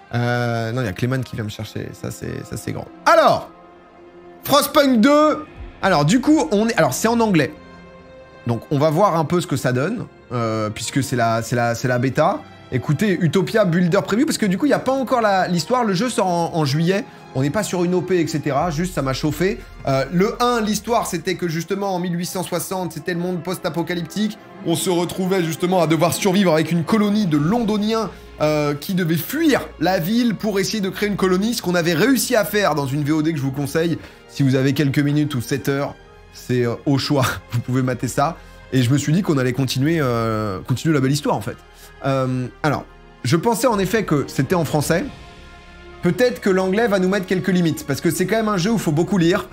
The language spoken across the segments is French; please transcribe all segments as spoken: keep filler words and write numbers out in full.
Euh, non, il y a Clément qui vient me chercher. Ça, c'est grand. Alors, Frostpunk deux. Alors, du coup, on est... Alors, c'est en anglais. Donc, on va voir un peu ce que ça donne. Euh, puisque c'est la, la, la bêta. Écoutez, Utopia Builder Preview. Parce que du coup, il n'y a pas encore l'histoire. Le jeu sort en, en juillet. On n'est pas sur une O P, et cetera. Juste, ça m'a chauffé. Euh, le un, l'histoire, c'était que justement, en mille huit cent soixante, c'était le monde post-apocalyptique. On se retrouvait justement à devoir survivre avec une colonie de Londoniens euh, qui devaient fuir la ville pour essayer de créer une colonie. Ce qu'on avait réussi à faire dans une V O D que je vous conseille. Si vous avez quelques minutes ou sept heures, c'est euh, au choix. Vous pouvez mater ça. Et je me suis dit qu'on allait continuer, euh, continuer la belle histoire, en fait. Euh, alors, je pensais en effet que c'était en français. Peut-être que l'anglais va nous mettre quelques limites, parce que c'est quand même un jeu où il faut beaucoup lire.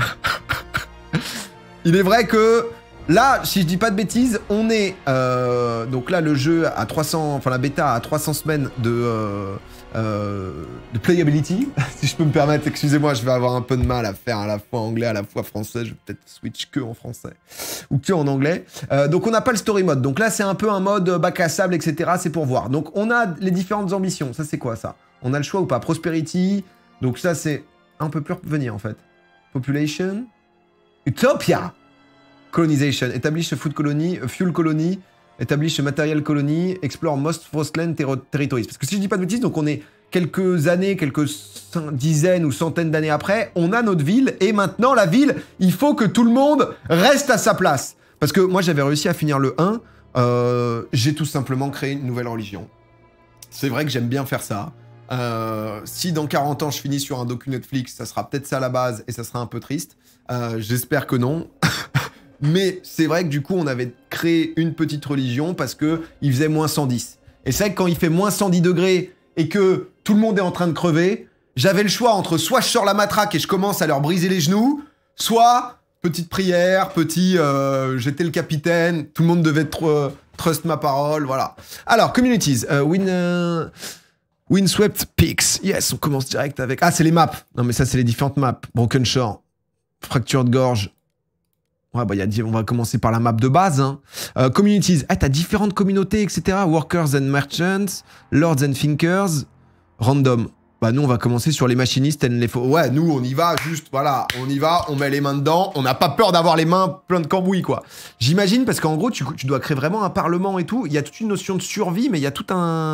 Il est vrai que, là, si je dis pas de bêtises, on est... Euh, donc là, le jeu à trois cents... Enfin, la bêta a trois cents semaines de, euh, euh, de playability, si je peux me permettre. Excusez-moi, je vais avoir un peu de mal à faire à la fois anglais, à la fois français. Je vais peut-être switch que en français, ou que en anglais. Euh, donc on n'a pas le story mode. Donc là, c'est un peu un mode bac à sable, et cetera. C'est pour voir. Donc on a les différentes ambitions. Ça, c'est quoi, ça? On a le choix ou pas? Prosperity. Donc ça, c'est... Un peu plus revenir, en fait. Population. Utopia. Colonization. Establish a food colony, a fuel colony. Establish a material colony. Explore most Frostland ter territories. Parce que si je dis pas de bêtises, donc on est quelques années, quelques dizaines ou centaines d'années après, on a notre ville. Et maintenant, la ville, il faut que tout le monde reste à sa place. Parce que moi, j'avais réussi à finir le un. Euh, J'ai tout simplement créé une nouvelle religion. C'est vrai que j'aime bien faire ça. Euh, si dans quarante ans je finis sur un docu Netflix, ça sera peut-être ça à la base et ça sera un peu triste. Euh, J'espère que non. Mais c'est vrai que du coup on avait créé une petite religion parce que il faisait moins cent dix. Et c'est vrai que quand il fait moins cent dix degrés et que tout le monde est en train de crever, j'avais le choix entre soit je sors la matraque et je commence à leur briser les genoux, soit petite prière, petit euh, j'étais le capitaine, tout le monde devait tr euh, trust ma parole, voilà. Alors, communities, uh, win... Uh... Windswept Peaks. Yes, on commence direct avec... Ah, c'est les maps. Non, mais ça, c'est les différentes maps. Broken Shore. Fracture de gorge. Ouais, bah, y a... on va commencer par la map de base. Hein. Euh, communities. Ah, t'as différentes communautés, et cetera. Workers and Merchants. Lords and Thinkers. Random. Bah, nous, on va commencer sur les machinistes et les faux. Ouais, nous, on y va juste, voilà. On y va, on met les mains dedans. On n'a pas peur d'avoir les mains pleines de cambouis, quoi. J'imagine, parce qu'en gros, tu, tu dois créer vraiment un parlement et tout. Il y a toute une notion de survie, mais il y a tout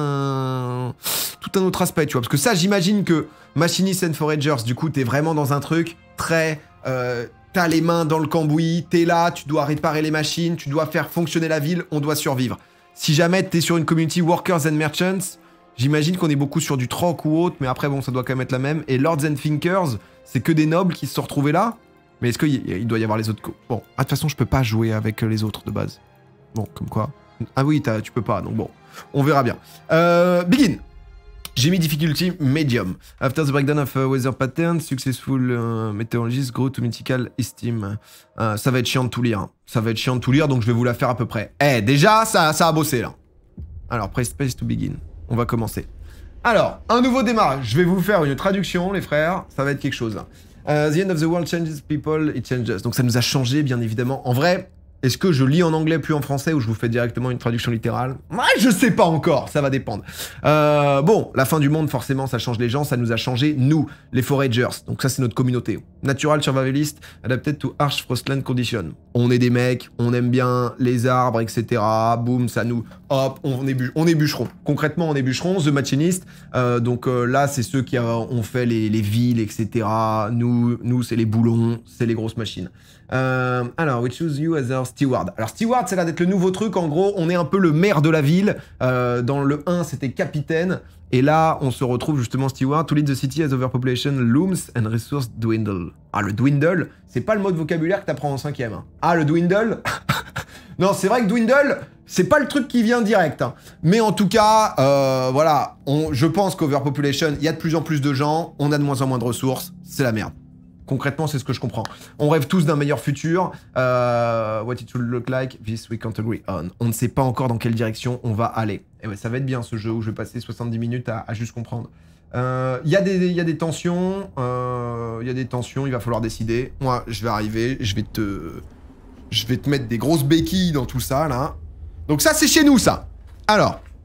un... tout un autre aspect, tu vois. Parce que ça, j'imagine que Machinists and Foragers, du coup, t'es vraiment dans un truc très... Euh, t'as les mains dans le cambouis, t'es là, tu dois réparer les machines, tu dois faire fonctionner la ville, on doit survivre. Si jamais t'es sur une community Workers and Merchants, j'imagine qu'on est beaucoup sur du troc ou autre, mais après, bon, ça doit quand même être la même. Et Lords and Thinkers, c'est que des nobles qui se sont retrouvés là. Mais est-ce qu'il il doit y avoir les autres... Bon, ah, de toute façon, je peux pas jouer avec les autres de base. Bon, comme quoi. Ah oui, tu peux pas, donc bon. On verra bien. Euh, begin. J'ai mis difficulty medium. After the breakdown of uh, weather pattern, successful uh, meteorologist grow to mythical esteem. Uh, ça va être chiant de tout lire. Ça va être chiant de tout lire, donc je vais vous la faire à peu près. Eh, hey, déjà, ça, ça a bossé, là. Alors, press space to begin. On va commencer. Alors, un nouveau démarrage. Je vais vous faire une traduction, les frères. Ça va être quelque chose. Uh, the end of the world changes people, it changes. Donc ça nous a changé, bien évidemment. En vrai, est-ce que je lis en anglais plus en français ou je vous fais directement une traduction littérale? Ouais, je sais pas encore, ça va dépendre. Euh, bon, la fin du monde, forcément, ça change les gens, ça nous a changé, nous, les Foragers. Donc ça, c'est notre communauté. Natural Survivalist, Adapted to Harsh Frostland Condition. On est des mecs, on aime bien les arbres, et cetera. Boum, ça nous... Hop, on est, on est bûcheron. Concrètement, on est bûcheron, The Machinist. Euh, donc euh, là, c'est ceux qui ont fait les, les villes, et cetera. Nous, nous c'est les boulons, c'est les grosses machines. Euh, alors, we choose you as our steward. Alors, steward, ça a l'air d'être le nouveau truc. En gros, on est un peu le maire de la ville. Euh, dans le un, c'était capitaine. Et là, on se retrouve justement steward. To lead the city as overpopulation looms and resources dwindle. Ah, le dwindle, c'est pas le mot de vocabulaire que t'apprends en cinquième. Hein. Ah, le dwindle. Non, c'est vrai que dwindle, c'est pas le truc qui vient direct. Hein. Mais en tout cas, euh, voilà, on, je pense qu'overpopulation, il y a de plus en plus de gens, on a de moins en moins de ressources, c'est la merde. Concrètement, c'est ce que je comprends. On rêve tous d'un meilleur futur. Euh, what it should look like, this we can't agree on. On ne sait pas encore dans quelle direction on va aller. Et ouais, ça va être bien ce jeu où je vais passer soixante-dix minutes à, à juste comprendre. Il euh, y, y a des tensions. Il euh, y a des tensions, il va falloir décider. Moi, je vais arriver, je vais te... Je vais te mettre des grosses béquilles dans tout ça, là. Donc ça, c'est chez nous, ça. Alors,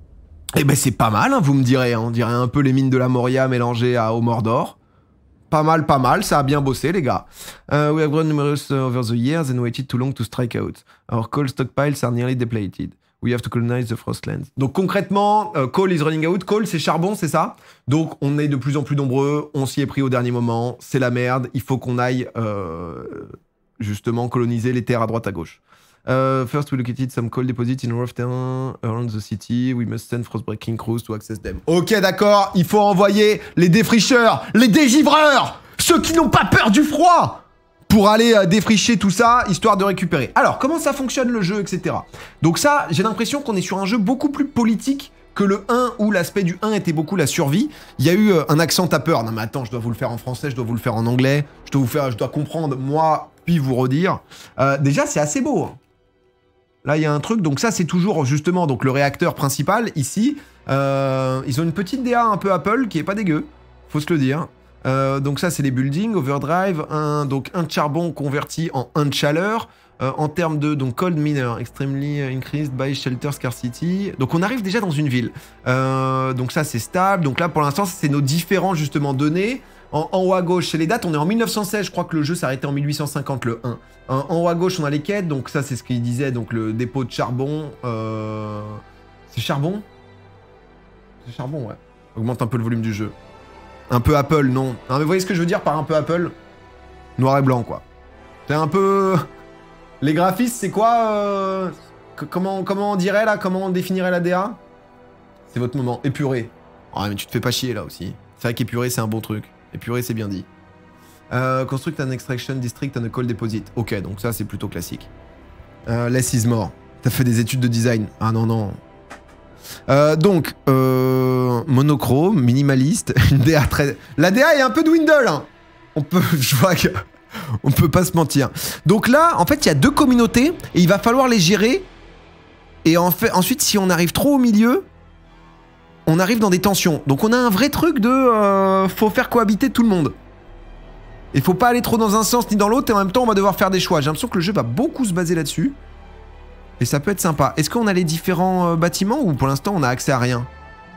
Eh ben c'est pas mal, hein, vous me direz. Hein. On dirait un peu les mines de la Moria mélangées à, au Mordor. Pas mal, pas mal, ça a bien bossé les gars. Uh, we have grown numerous over the years and waited too long to strike out. Our coal stockpiles are nearly depleted. We have to colonize the Frostlands. Donc concrètement, uh, coal is running out. Coal c'est charbon, c'est ça. Donc on est de plus en plus nombreux, on s'y est pris au dernier moment, c'est la merde, il faut qu'on aille euh, justement coloniser les terres à droite à gauche. Uh, first, we located some coal deposits in rough terrain around the city. We must send frostbreaking crews to access them. Ok, d'accord, il faut envoyer les défricheurs, les dégivreurs, ceux qui n'ont pas peur du froid, pour aller euh, défricher tout ça, histoire de récupérer. Alors, comment ça fonctionne le jeu, et cetera. Donc ça, j'ai l'impression qu'on est sur un jeu beaucoup plus politique que le un, où l'aspect du un était beaucoup la survie. Il y a eu euh, un accent tapeur. Non mais attends, je dois vous le faire en français, je dois vous le faire en anglais, je dois vous faire, je dois comprendre, moi, puis vous redire. Euh, déjà, c'est assez beau, hein. Là, il y a un truc, donc ça, c'est toujours justement donc le réacteur principal, ici. Euh, ils ont une petite D A un peu Apple, qui est pas dégueu, faut se le dire. Euh, donc ça, c'est les buildings, overdrive, un, donc un de charbon converti en un de chaleur. Euh, en termes de donc cold miner, extremely increased by shelter scarcity. Donc on arrive déjà dans une ville. Euh, donc ça, c'est stable. Donc là, pour l'instant, c'est nos différents justement données. En, en haut à gauche, c'est les dates. On est en mille neuf cent seize, je crois que le jeu s'est arrêté en mille huit cent cinquante, le un. En, en haut à gauche, on a les quêtes. Donc ça, c'est ce qu'il disait. Donc le dépôt de charbon. Euh... C'est charbon C'est charbon, ouais. Augmente un peu le volume du jeu. Un peu Apple, non. Non, mais vous voyez ce que je veux dire par un peu Apple? Noir et blanc, quoi. C'est un peu... Les graphismes, c'est quoi euh... comment, comment on dirait, là? Comment on définirait la D A? C'est votre moment. Épuré. Ouais, mais tu te fais pas chier, là, aussi. C'est vrai qu'épuré, c'est un bon truc. Épuré, c'est bien dit. Euh, construct an extraction district and a coal deposit. Ok, donc ça, c'est plutôt classique. Euh, less is more. T'as fait des études de design. Ah non, non. Euh, donc, euh, monochrome, minimaliste, une D A très... La D A est un peu dwindle, hein. On peut... Je vois que... On peut pas se mentir. Donc là, en fait, il y a deux communautés et il va falloir les gérer. Et en fait, ensuite, si on arrive trop au milieu, on arrive dans des tensions. Donc on a un vrai truc de... Euh, faut faire cohabiter tout le monde. Il faut pas aller trop dans un sens ni dans l'autre et en même temps, on va devoir faire des choix. J'ai l'impression que le jeu va beaucoup se baser là-dessus. Et ça peut être sympa. Est-ce qu'on a les différents euh, bâtiments ou pour l'instant, on a accès à rien?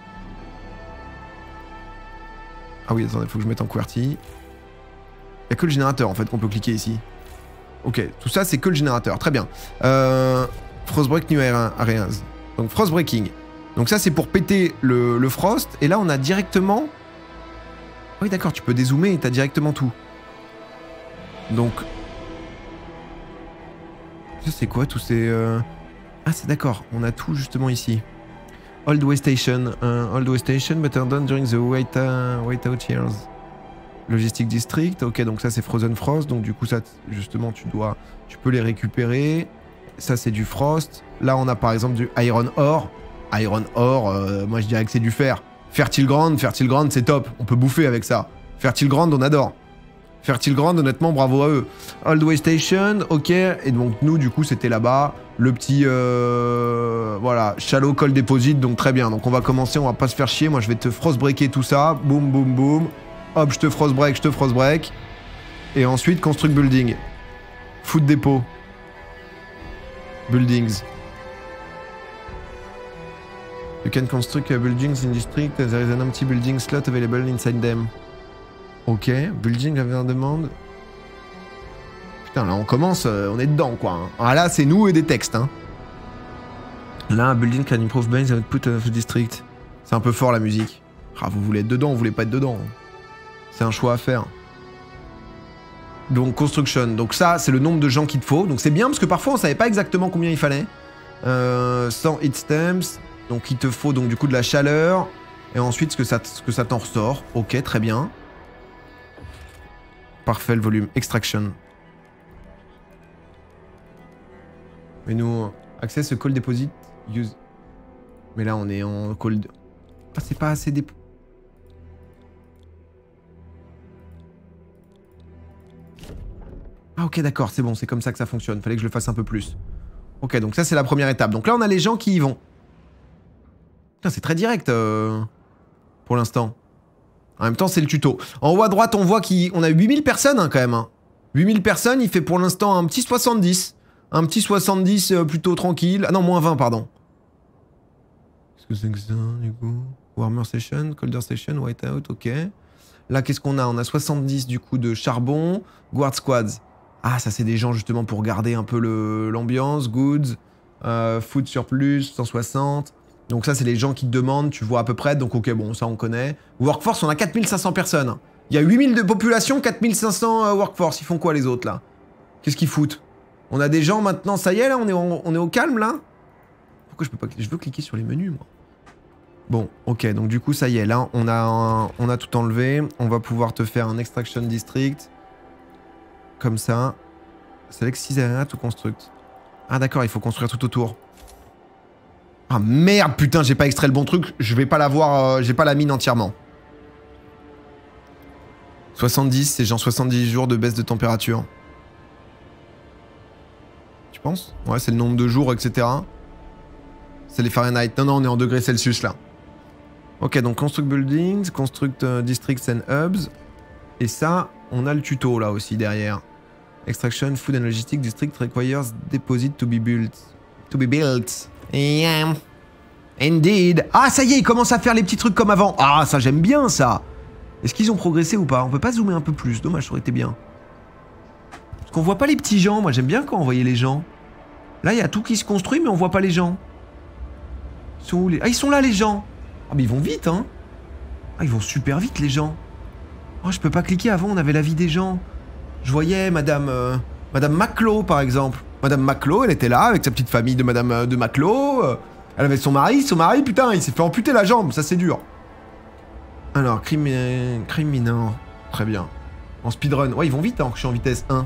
Ah oui, attendez, il faut que je mette en QWERTY. Il n'y a que le générateur en fait qu'on peut cliquer ici. Ok, tout ça c'est que le générateur, très bien. Euh, Frostbreak New Areas. Donc Frostbreaking. Donc ça c'est pour péter le, le Frost. Et là on a directement... Oui d'accord, tu peux dézoomer et t'as directement tout. Donc... Ça c'est quoi tous ces... Euh... Ah c'est d'accord, on a tout justement ici. Old Way Station. Uh, Old Way Station, better done during the wait, uh, wait out years. Logistic District, ok, donc ça c'est Frozen Frost, donc du coup ça, justement, tu dois, tu peux les récupérer. Ça c'est du Frost. Là on a par exemple du Iron Ore. Iron Ore, euh, moi je dirais que c'est du fer. Fertile Ground, Fertile Ground c'est top, on peut bouffer avec ça. Fertile Ground on adore. Fertile Ground honnêtement bravo à eux. Old Way Station, ok, et donc nous du coup c'était là-bas. Le petit, euh, voilà, Shallow Coal Deposit, donc très bien. Donc on va commencer, on va pas se faire chier, moi je vais te frostbreaker tout ça, boum boum boum. Hop, je te frostbreak, je te frostbreak. Et ensuite, construct building. Food depot. Buildings. You can construct buildings in district. There is an empty building slot available inside them. Ok, building à la demande. Putain, là on commence, euh, on est dedans quoi. Hein. Ah là, c'est nous et des textes. Hein. Là, un building can improve base output of the district. C'est un peu fort la musique. Ah, vous voulez être dedans, vous voulez pas être dedans. C'est un choix à faire. Donc, construction. Donc ça, c'est le nombre de gens qu'il te faut. Donc c'est bien parce que parfois, on savait pas exactement combien il fallait. Euh, cent heat stamps. Donc il te faut donc du coup de la chaleur. Et ensuite, ce que ça, ce que ça t'en ressort. Ok, très bien. Parfait, le volume. Extraction. Mais nous, access coal deposit. Use. Mais là, on est en cold. Ah, c'est pas assez dépôt. Ah ok d'accord, c'est bon, c'est comme ça que ça fonctionne. Fallait que je le fasse un peu plus. Ok, donc ça c'est la première étape. Donc là on a les gens qui y vont. Putain, c'est très direct euh, pour l'instant. En même temps c'est le tuto. En haut à droite on voit qu'on a huit mille personnes hein, quand même. Hein. huit mille personnes, il fait pour l'instant un petit soixante-dix. Un petit soixante-dix euh, plutôt tranquille. Ah non, moins vingt pardon. que c'est que ça, du coup? Warmer Station, Colder Station, Whiteout, ok. Là, qu'est-ce qu'on a? On a soixante-dix, du coup, de charbon. Guard Squads. Ah, ça, c'est des gens, justement, pour garder un peu l'ambiance. Goods. Euh, food surplus, cent soixante. Donc ça, c'est les gens qui te demandent, tu vois à peu près. Donc, ok, bon, ça, on connaît. Workforce, on a quatre mille cinq cents personnes. Il y a huit mille de population, quatre mille cinq cents euh, workforce. Ils font quoi, les autres, là? Qu'est-ce qu'ils foutent? On a des gens, maintenant, ça y est, là? On est, en, on est au calme, là? Pourquoi je peux pas... Je veux cliquer sur les menus, moi. Bon, ok, donc du coup, ça y est, là, on a, un, on a tout enlevé. On va pouvoir te faire un Extraction District. Comme ça. Select six area to construct. Ah d'accord, il faut construire tout autour. Ah merde, putain, j'ai pas extrait le bon truc. Je vais pas l'avoir, euh, j'ai pas la mine entièrement. soixante-dix, c'est genre soixante-dix jours de baisse de température. Tu penses? Ouais, c'est le nombre de jours, et cetera. C'est les Fahrenheit. Non, non, on est en degrés Celsius, là. Ok, donc construct buildings, construct uh, districts and hubs. Et ça, on a le tuto, là, aussi, derrière. Extraction, food and logistics district requires deposit to be built. To be built. Yeah. Indeed. Ah, ça y est, ils commencent à faire les petits trucs comme avant. Ah, ça, j'aime bien, ça. Est-ce qu'ils ont progressé ou pas? On peut pas zoomer un peu plus. Dommage, ça aurait été bien. Parce qu'on voit pas les petits gens. Moi, j'aime bien quand on voyait les gens. Là, il y a tout qui se construit, mais on voit pas les gens. Ils sont où, les... Ah, ils sont là, les gens. Ah, mais ils vont vite, hein. Ah, ils vont super vite, les gens. Oh, je peux pas cliquer. Avant, on avait la vie des gens. Je voyais Madame... Euh, Madame Maclo, par exemple. Madame Maclo, elle était là, avec sa petite famille de Madame euh, de Maclo. Euh, elle avait son mari. Son mari, putain, il s'est fait amputer la jambe. Ça, c'est dur. Alors, crime, euh, crime mineur. Très bien. En speedrun. Ouais, ils vont vite, hein, je suis en vitesse un.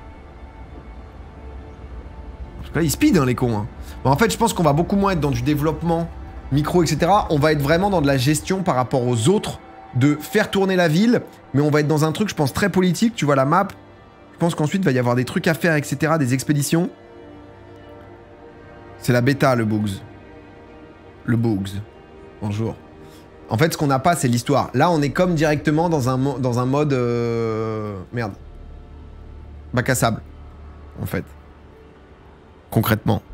Parce que là, ils speed, hein, les cons. Hein. Bon, en fait, je pense qu'on va beaucoup moins être dans du développement micro, et cetera. On va être vraiment dans de la gestion par rapport aux autres, de faire tourner la ville. Mais on va être dans un truc, je pense, très politique. Tu vois la map. Je pense qu'ensuite, il va y avoir des trucs à faire, et cetera. Des expéditions. C'est la bêta, le Bugs. Le Bugs. Bonjour. En fait, ce qu'on n'a pas, c'est l'histoire. Là, on est comme directement dans un, dans un mode... Euh... Merde. Bac à sable. En fait. Concrètement.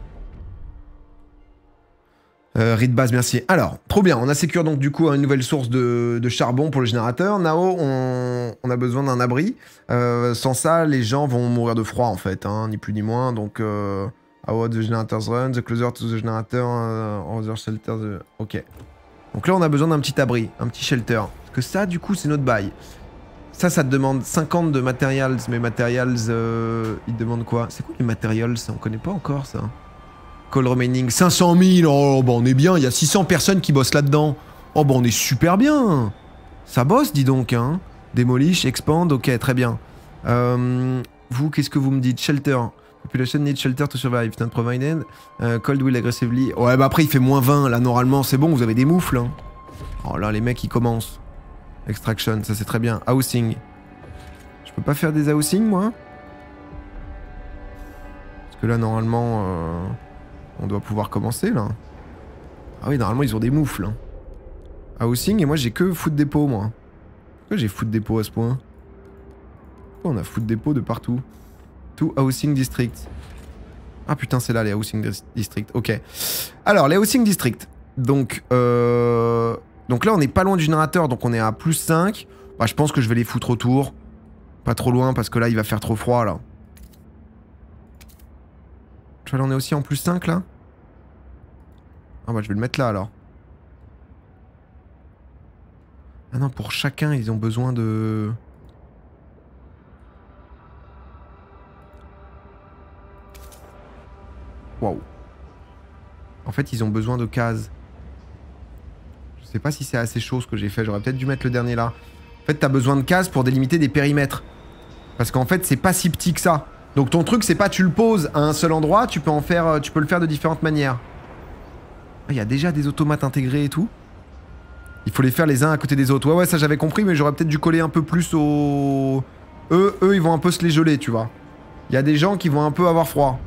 Euh, read base, merci. Alors, trop bien. On a sécurisé donc du coup une nouvelle source de, de charbon pour le générateur. Nao, on, on a besoin d'un abri. Euh, sans ça, les gens vont mourir de froid en fait, hein, ni plus ni moins. Donc, euh, how the generators run, the closer to the generator, uh, other shelter. The... Ok. Donc là, on a besoin d'un petit abri, un petit shelter. Parce que ça, du coup, c'est notre bail. Ça, ça te demande cinquante de materials, mais materials, euh, ils te demandent quoi? C'est quoi les materials? On connaît pas encore ça. Call remaining cinq cent mille, oh bah on est bien, il y a six cents personnes qui bossent là-dedans. Oh bah on est super bien. Ça bosse, dis donc, hein. Demolish, expand, ok, très bien. Euh, vous, qu'est-ce que vous me dites? Shelter. Population needs shelter to survive, not provided. Uh, cold will aggressively. Ouais, bah après il fait moins vingt, là normalement c'est bon, vous avez des moufles. Hein. Oh là, les mecs ils commencent. Extraction, ça c'est très bien. Housing. Je peux pas faire des housing, moi? Parce que là normalement... Euh... On doit pouvoir commencer, là. Ah oui, normalement, ils ont des moufles. Hein. Housing, et moi, j'ai que foot dépôt, moi. Pourquoi j'ai foot dépôt à ce point? Pourquoi on a foot dépôt de partout? Tout housing district. Ah putain, c'est là, les housing district. Ok. Alors, les housing district. Donc, euh... donc là, on n'est pas loin du générateur, donc on est à plus cinq. Bah, je pense que je vais les foutre autour. Pas trop loin, parce que là, il va faire trop froid, là. Tu vois, là, on est aussi en plus cinq, là. Ah bah, je vais le mettre là, alors. Ah non, pour chacun, ils ont besoin de... Waouh. En fait, ils ont besoin de cases. Je sais pas si c'est assez chaud, ce que j'ai fait. J'aurais peut-être dû mettre le dernier, là. En fait, t'as besoin de cases pour délimiter des périmètres. Parce qu'en fait, c'est pas si petit que ça. Donc ton truc, c'est pas tu le poses à un seul endroit, tu peux en faire, tu peux le faire de différentes manières. Il y a déjà des automates intégrés et tout. Il faut les faire les uns à côté des autres. Ouais, ouais, ça j'avais compris, mais j'aurais peut-être dû coller un peu plus au... Eux, eux, ils vont un peu se les geler, tu vois. Il y a des gens qui vont un peu avoir froid.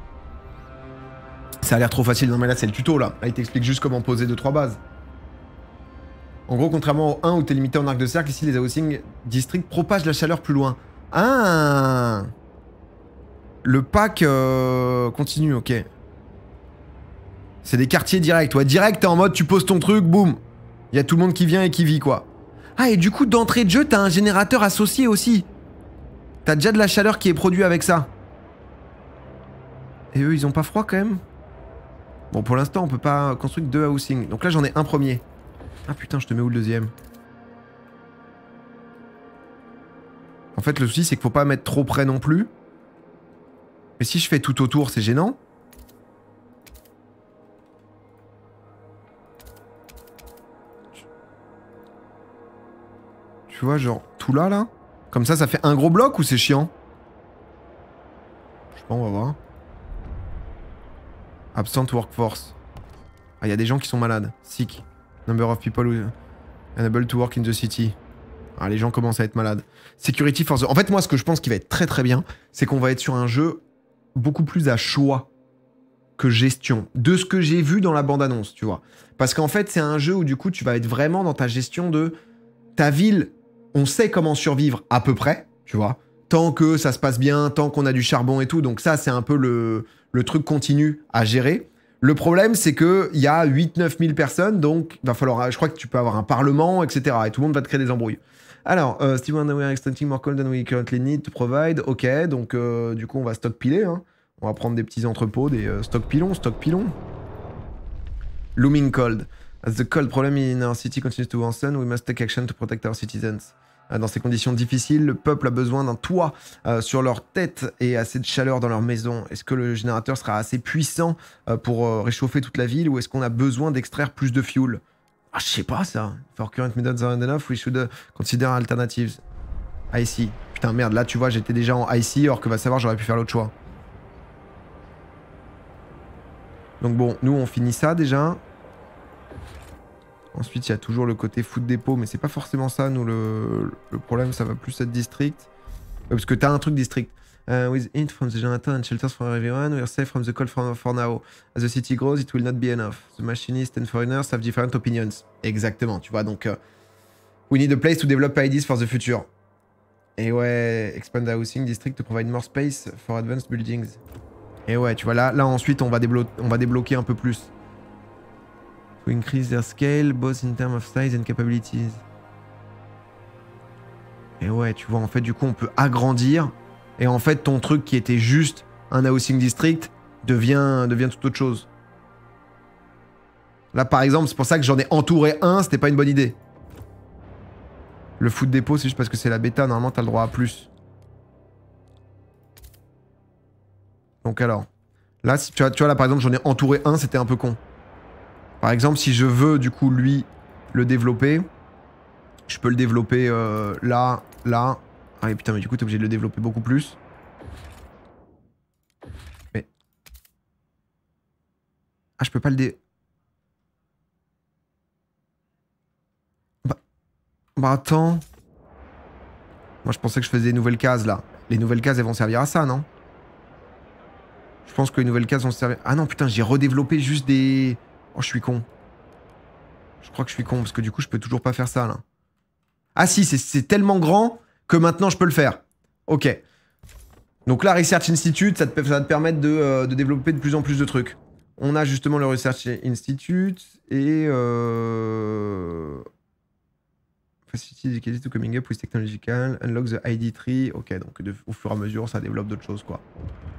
Ça a l'air trop facile. Non mais là, c'est le tuto, là. Là, il t'explique juste comment poser deux trois bases. En gros, contrairement au un où t'es limité en arc de cercle, ici, les housing districts propagent la chaleur plus loin. Ah! Le pack euh, continue, ok. C'est des quartiers directs, ouais. Direct, t'es en mode, tu poses ton truc, boum. Il y a tout le monde qui vient et qui vit, quoi. Ah, et du coup, d'entrée de jeu, t'as un générateur associé aussi. T'as déjà de la chaleur qui est produite avec ça. Et eux, ils ont pas froid, quand même? Bon, pour l'instant, on peut pas construire deux housing. Donc là, j'en ai un premier. Ah putain, je te mets où le deuxième? En fait, le souci, c'est qu'il faut pas mettre trop près non plus. Mais si je fais tout autour, c'est gênant. Tu vois, genre, tout là, là? Comme ça, ça fait un gros bloc ou c'est chiant? Je sais pas, on va voir. Absent workforce. Ah, il y a des gens qui sont malades. Sick. Number of people who unable to work in the city. Ah, les gens commencent à être malades. Security for the... En fait, moi, ce que je pense qui va être très très bien, c'est qu'on va être sur un jeu beaucoup plus à choix que gestion. De ce que j'ai vu dans la bande-annonce, tu vois. Parce qu'en fait, c'est un jeu où, du coup, tu vas être vraiment dans ta gestion de... Ta ville, on sait comment survivre à peu près, tu vois. Tant que ça se passe bien, tant qu'on a du charbon et tout. Donc ça, c'est un peu le, le truc continu à gérer. Le problème, c'est qu'il y a huit neuf mille personnes, donc il va falloir... Je crois que tu peux avoir un parlement, et cetera. Et tout le monde va te créer des embrouilles. Alors, uh, Steve, we are extending more coal than we currently need to provide. Ok, donc euh, du coup, on va stockpiler. Hein. On va prendre des petits entrepôts, des euh, stockpilons, stockpilons. Looming cold. As the cold problem in our city continues to worsen, we must take action to protect our citizens. Uh, dans ces conditions difficiles, le peuple a besoin d'un toit uh, sur leur tête et assez de chaleur dans leur maison. Est-ce que le générateur sera assez puissant uh, pour uh, réchauffer toute la ville ou est-ce qu'on a besoin d'extraire plus de fuel? Ah, je sais pas ça. For current methods aren't enough, we should uh, consider alternatives. I C. Putain, merde, là tu vois, j'étais déjà en I C, alors que va savoir, j'aurais pu faire l'autre choix. Donc bon, nous on finit ça déjà. Ensuite, il y a toujours le côté food dépôt, mais c'est pas forcément ça, nous, le, le problème, ça va plus être district. Ouais, parce que t'as un truc district. Uh, with it from the generator and shelters for everyone, we are safe from the cold for, for now. As the city grows, it will not be enough. The machinists and foreigners have different opinions. Exactement, tu vois, donc... Uh, we need a place to develop ideas for the future. Et ouais, expand the housing district to provide more space for advanced buildings. Et ouais, tu vois, là, là ensuite, on va, déblo on va débloquer un peu plus. To increase their scale, both in terms of size and capabilities. Et ouais, tu vois, en fait, du coup, on peut agrandir. Et en fait, ton truc qui était juste un housing district devient, devient toute autre chose. Là, par exemple, c'est pour ça que j'en ai entouré un, c'était pas une bonne idée. Le food dépôt, c'est juste parce que c'est la bêta. Normalement, t'as le droit à plus. Donc alors, là, si, tu, vois, tu vois, là, par exemple, j'en ai entouré un, c'était un peu con. Par exemple, si je veux, du coup, lui, le développer, je peux le développer euh, là, là. Ah, putain, mais du coup, t'es obligé de le développer beaucoup plus. Mais... Ah, je peux pas le dé... Bah... Bah, attends. Moi, je pensais que je faisais des nouvelles cases, là. Les nouvelles cases, elles vont servir à ça, non? Je pense que les nouvelles cases vont servir... Ah non, putain, j'ai redéveloppé juste des... Oh, je suis con. Je crois que je suis con, parce que du coup, je peux toujours pas faire ça, là. Ah si, c'est tellement grand que maintenant, je peux le faire. Ok. Donc là, Research Institute, ça, te, ça va te permettre de, euh, de développer de plus en plus de trucs. On a justement le Research Institute et... Euh... Facility dedicated to coming up with technological, unlock the I D tree. Ok, donc de, au fur et à mesure, ça développe d'autres choses, quoi.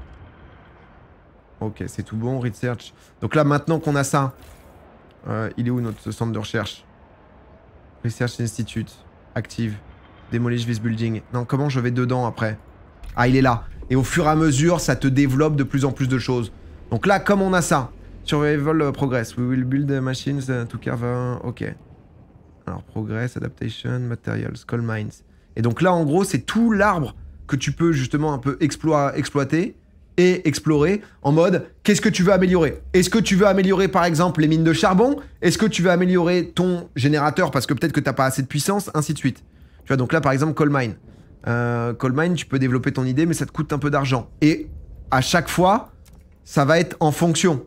Ok, c'est tout bon, Research. Donc là, maintenant qu'on a ça, euh, il est où notre centre de recherche? Research Institute, active. Demolish this building. Non, comment je vais dedans après? Ah, il est là. Et au fur et à mesure, ça te développe de plus en plus de choses. Donc là, comme on a ça, Survival uh, Progress. We will build the machines uh, to carve... Uh, ok. Alors, Progress, Adaptation, Materials, Coal Mines. Et donc là, en gros, c'est tout l'arbre que tu peux justement un peu explo exploiter et explorer en mode, qu'est-ce que tu veux améliorer? Est-ce que tu veux améliorer, par exemple, les mines de charbon? Est-ce que tu veux améliorer ton générateur parce que peut-être que tu n'as pas assez de puissance? Ainsi de suite. Tu vois, donc là, par exemple, Coal Mine. Euh, Coal Mine, tu peux développer ton idée, mais ça te coûte un peu d'argent. Et à chaque fois, ça va être en fonction.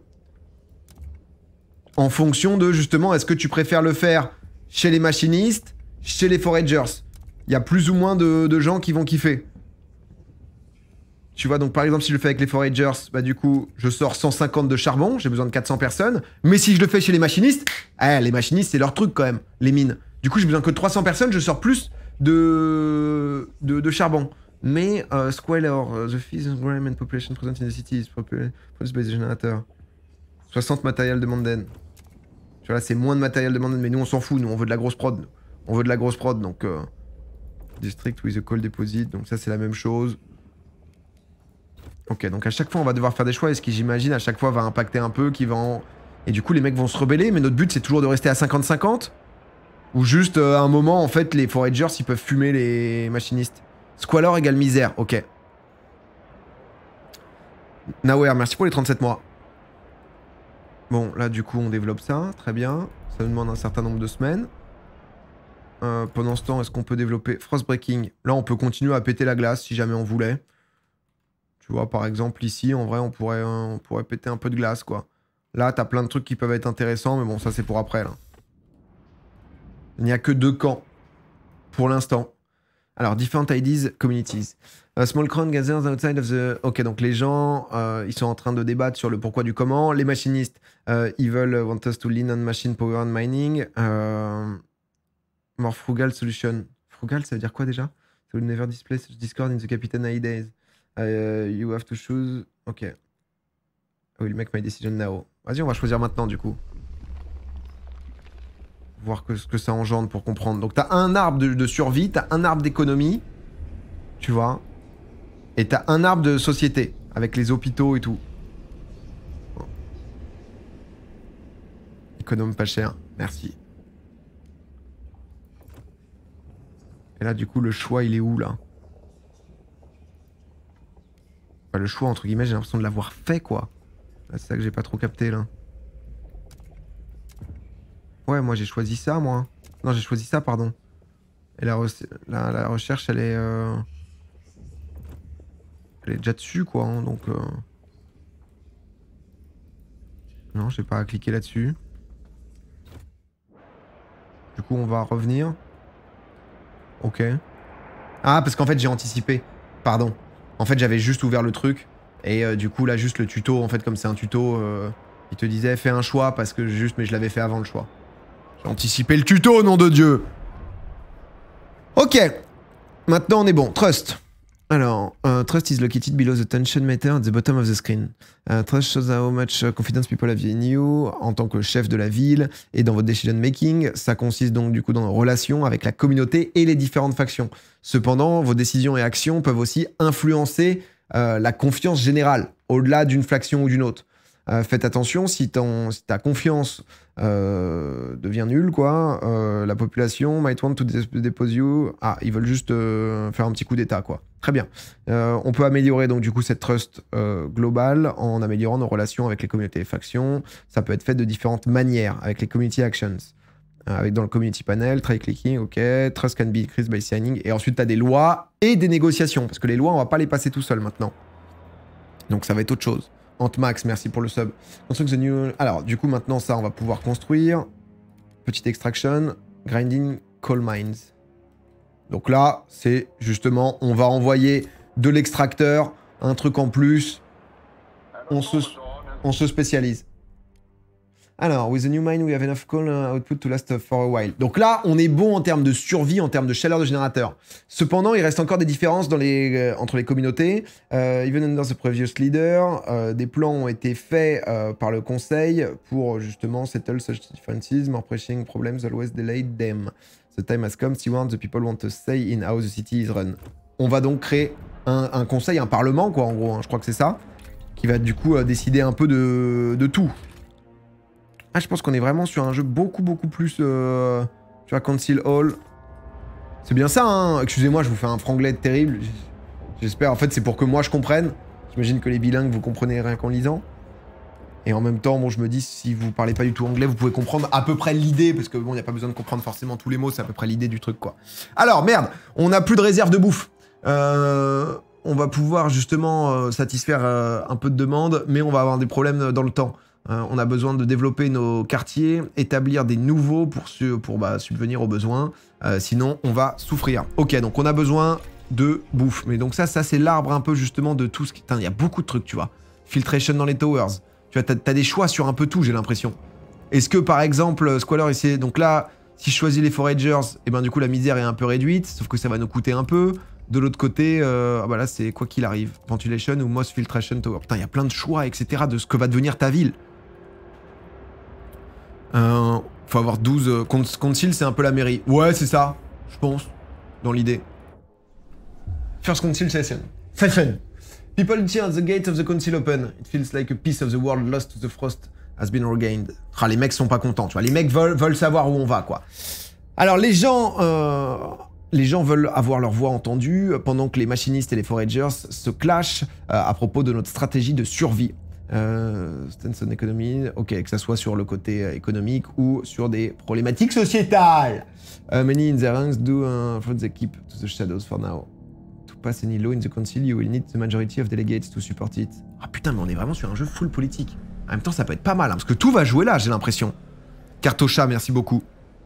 En fonction de, justement, est-ce que tu préfères le faire chez les machinistes, chez les foragers? Il y a plus ou moins de, de gens qui vont kiffer. Tu vois, donc par exemple, si je le fais avec les foragers, bah du coup, je sors cent cinquante de charbon, j'ai besoin de quatre cents personnes. Mais si je le fais chez les machinistes, eh, les machinistes, c'est leur truc quand même, les mines. Du coup, j'ai besoin que de trois cents personnes, je sors plus de, de, de charbon. Mais, uh, Squalor, uh, the fees and population present in the city is produced by the generator. soixante matériel de Manden. Tu vois, là, c'est moins de matériel de Manden, mais nous, on s'en fout, nous, on veut de la grosse prod. On veut de la grosse prod, donc... Euh, district with a coal deposit, donc ça, c'est la même chose. Ok, donc à chaque fois, on va devoir faire des choix, et ce qui, j'imagine, à chaque fois, va impacter un peu, qui va en... Et du coup, les mecs vont se rebeller, mais notre but, c'est toujours de rester à cinquante cinquante. Ou juste, euh, à un moment, en fait, les foragers, ils peuvent fumer les machinistes. Squalor égale misère, ok. Nowhere, merci pour les trente-sept mois. Bon, là, du coup, on développe ça, très bien. Ça nous demande un certain nombre de semaines. Euh, pendant ce temps, est-ce qu'on peut développer Frostbreaking? Là, on peut continuer à péter la glace, si jamais on voulait. Tu vois, par exemple, ici, en vrai, on pourrait, on pourrait péter un peu de glace, quoi. Là, t'as plein de trucs qui peuvent être intéressants, mais bon, ça, c'est pour après, là. Il n'y a que deux camps, pour l'instant. Alors, different I Ds, communities. A small crowd gathers outside of the... Ok, donc les gens, euh, ils sont en train de débattre sur le pourquoi du comment. Les machinistes, euh, ils veulent want us to lean on machine power and mining. Euh... More frugal solution. Frugal, ça veut dire quoi déjà? So will never display such discord in the Captain I Days. Uh, you have to choose... Ok. I will make my decision now. Vas-y, on va choisir maintenant, du coup. Voir que, ce que ça engendre pour comprendre. Donc t'as un arbre de, de survie, t'as un arbre d'économie, tu vois, et t'as un arbre de société, avec les hôpitaux et tout. Bon. Économe pas cher, merci. Et là, du coup, le choix, il est où, là? Enfin, le choix, entre guillemets, j'ai l'impression de l'avoir fait, quoi. C'est ça que j'ai pas trop capté, là. Ouais, moi j'ai choisi ça, moi. Non, j'ai choisi ça, pardon. Et la, la, la recherche, elle est... Euh... Elle est déjà dessus, quoi. Hein, donc... Euh... Non, j'ai pas à cliquer là-dessus. Du coup, on va revenir. Ok. Ah, parce qu'en fait, j'ai anticipé. Pardon. En fait, j'avais juste ouvert le truc. Et euh, du coup, là, juste le tuto, en fait, comme c'est un tuto, euh, il te disait, fais un choix, parce que juste... Mais je l'avais fait avant le choix. J'ai anticipé le tuto, nom de Dieu. Ok. Maintenant, on est bon. Trust. Alors, uh, trust is located below the tension meter at the bottom of the screen. Uh, trust shows how much confidence people have in you en tant que chef de la ville et dans votre decision making. Ça consiste donc du coup dans nos relations avec la communauté et les différentes factions. Cependant, vos décisions et actions peuvent aussi influencer uh, la confiance générale, au-delà d'une faction ou d'une autre. Euh, faites attention, si, ton, si ta confiance euh, devient nulle, quoi, euh, la population might want to depose you. Ah, ils veulent juste euh, faire un petit coup d'état, quoi. Très bien. Euh, on peut améliorer donc du coup cette trust euh, globale en améliorant nos relations avec les communautés et factions. Ça peut être fait de différentes manières, avec les community actions. Euh, avec dans le community panel, try clicking, ok, trust can be increased by signing. Et ensuite, tu as des lois et des négociations, parce que les lois, on va pas les passer tout seul maintenant. Donc ça va être autre chose. Antmax, merci pour le sub. Construct the new... Alors, du coup, maintenant, ça, on va pouvoir construire. Petite extraction. Grinding coal mines. Donc là, c'est justement, on va envoyer de l'extracteur, un truc en plus. On se, on se spécialise. Alors, with the new mine, we have enough coal output to last for a while. Donc là, on est bon en termes de survie, en termes de chaleur de générateur. Cependant, il reste encore des différences dans les, euh, entre les communautés. Uh, even under the previous leader, uh, des plans ont été faits uh, par le conseil pour justement settle such differences, more pressing problems always delayed them. The time has come, see what the people want to say in how the city is run. On va donc créer un, un conseil, un parlement, quoi, en gros, hein, je crois que c'est ça, qui va du coup uh, décider un peu de, de tout. Ah, je pense qu'on est vraiment sur un jeu beaucoup, beaucoup plus... Euh, tu vois, Council Hall. C'est bien ça, hein. Excusez-moi, je vous fais un franglais terrible. J'espère, en fait, c'est pour que moi, je comprenne. J'imagine que les bilingues, vous comprenez rien qu'en lisant. Et en même temps, bon, je me dis, si vous parlez pas du tout anglais, vous pouvez comprendre à peu près l'idée, parce que bon, il n'y a pas besoin de comprendre forcément tous les mots, c'est à peu près l'idée du truc, quoi. Alors, merde, on n'a plus de réserve de bouffe. Euh, on va pouvoir, justement, euh, satisfaire euh, un peu de demandes, mais on va avoir des problèmes dans le temps. Euh, on a besoin de développer nos quartiers, établir des nouveaux pour, su pour bah, subvenir aux besoins. Euh, sinon, on va souffrir. Ok, donc on a besoin de bouffe. Mais donc ça, ça c'est l'arbre un peu justement de tout ce qui... Il y a beaucoup de trucs, tu vois. Filtration dans les towers. Tu vois, t'as, t'as des choix sur un peu tout, j'ai l'impression. Est-ce que par exemple, Squalor essaie... Donc là, si je choisis les foragers, et eh ben du coup la misère est un peu réduite, sauf que ça va nous coûter un peu. De l'autre côté, euh, ah bah là c'est quoi qu'il arrive. Ventilation ou Moss Filtration Tower. Putain, il y a plein de choix, et cetera de ce que va devenir ta ville. Euh, faut avoir douze... Euh, Council, c'est un peu la mairie. Ouais, c'est ça, je pense, dans l'idée. First Council Session. Session. People cheer the gates of the council open. It feels like a piece of the world lost to the frost has been regained. Ah, les mecs sont pas contents, tu vois. Les mecs veulent, veulent savoir où on va, quoi. Alors, les gens... Euh... Les gens veulent avoir leur voix entendue pendant que les machinistes et les foragers se clashent euh, à propos de notre stratégie de survie. Euh, stance on economy, ok, que ça soit sur le côté euh, économique ou sur des problématiques sociétales. Uh, many in their ranks do uh, for the keep to the shadows for now. To pass any law in the council, you will need the majority of delegates to support it. Ah putain, mais on est vraiment sur un jeu full politique. En même temps, ça peut être pas mal, hein, parce que tout va jouer là, j'ai l'impression. Cartocha, merci beaucoup.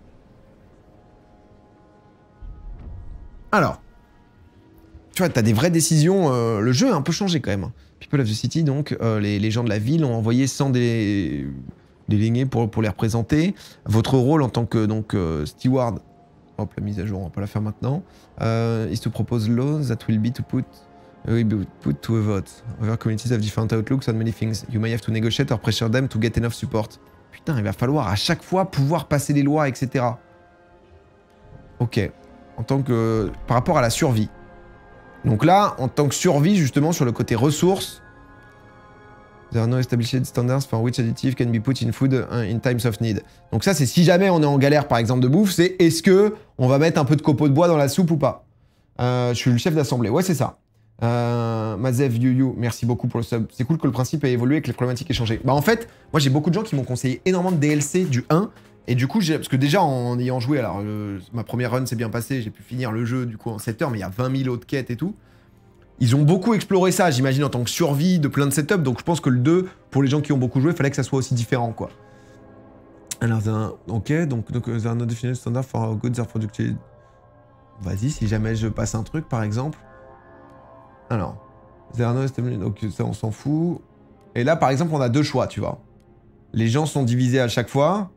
Alors, tu vois, t'as des vraies décisions. Euh, le jeu a un peu changé quand même. People of the City, donc, euh, les, les gens de la ville ont envoyé cent des délégués pour, pour les représenter. Votre rôle en tant que donc, euh, steward, hop, la mise à jour, on va pas la faire maintenant, euh, is to propose laws that will be to put, uh, will be put to a vote. Other communities have different outlooks on many things. You may have to negotiate or pressure them to get enough support. Putain, il va falloir à chaque fois pouvoir passer des lois, et cetera. Ok. En tant que... Par rapport à la survie. Donc là, en tant que survie, justement, sur le côté ressources, there are no established standards for which additive can be put in food in times of need. Donc ça, c'est si jamais on est en galère, par exemple, de bouffe, c'est est-ce que on va mettre un peu de copeaux de bois dans la soupe ou pas. euh, Je suis le chef d'assemblée. Ouais, c'est ça. Euh, Mazev, Yuyu, merci beaucoup pour le sub. C'est cool que le principe ait évolué et que les problématiques aient changé. Bah en fait, moi, j'ai beaucoup de gens qui m'ont conseillé énormément de D L C du un. Et du coup, parce que déjà en ayant joué, alors euh, ma première run s'est bien passée, j'ai pu finir le jeu du coup en sept heures, mais il y a vingt mille autres quêtes et tout. Ils ont beaucoup exploré ça, j'imagine, en tant que survie de plein de setups, donc je pense que le deux, pour les gens qui ont beaucoup joué, il fallait que ça soit aussi différent, quoi. Alors, un... ok, donc, donc there are no definite standards for how goods are produced. Vas-y, si jamais je passe un truc, par exemple. Alors, there are no established... Ok, ça, on s'en fout. Et là, par exemple, on a deux choix, tu vois. Les gens sont divisés à chaque fois.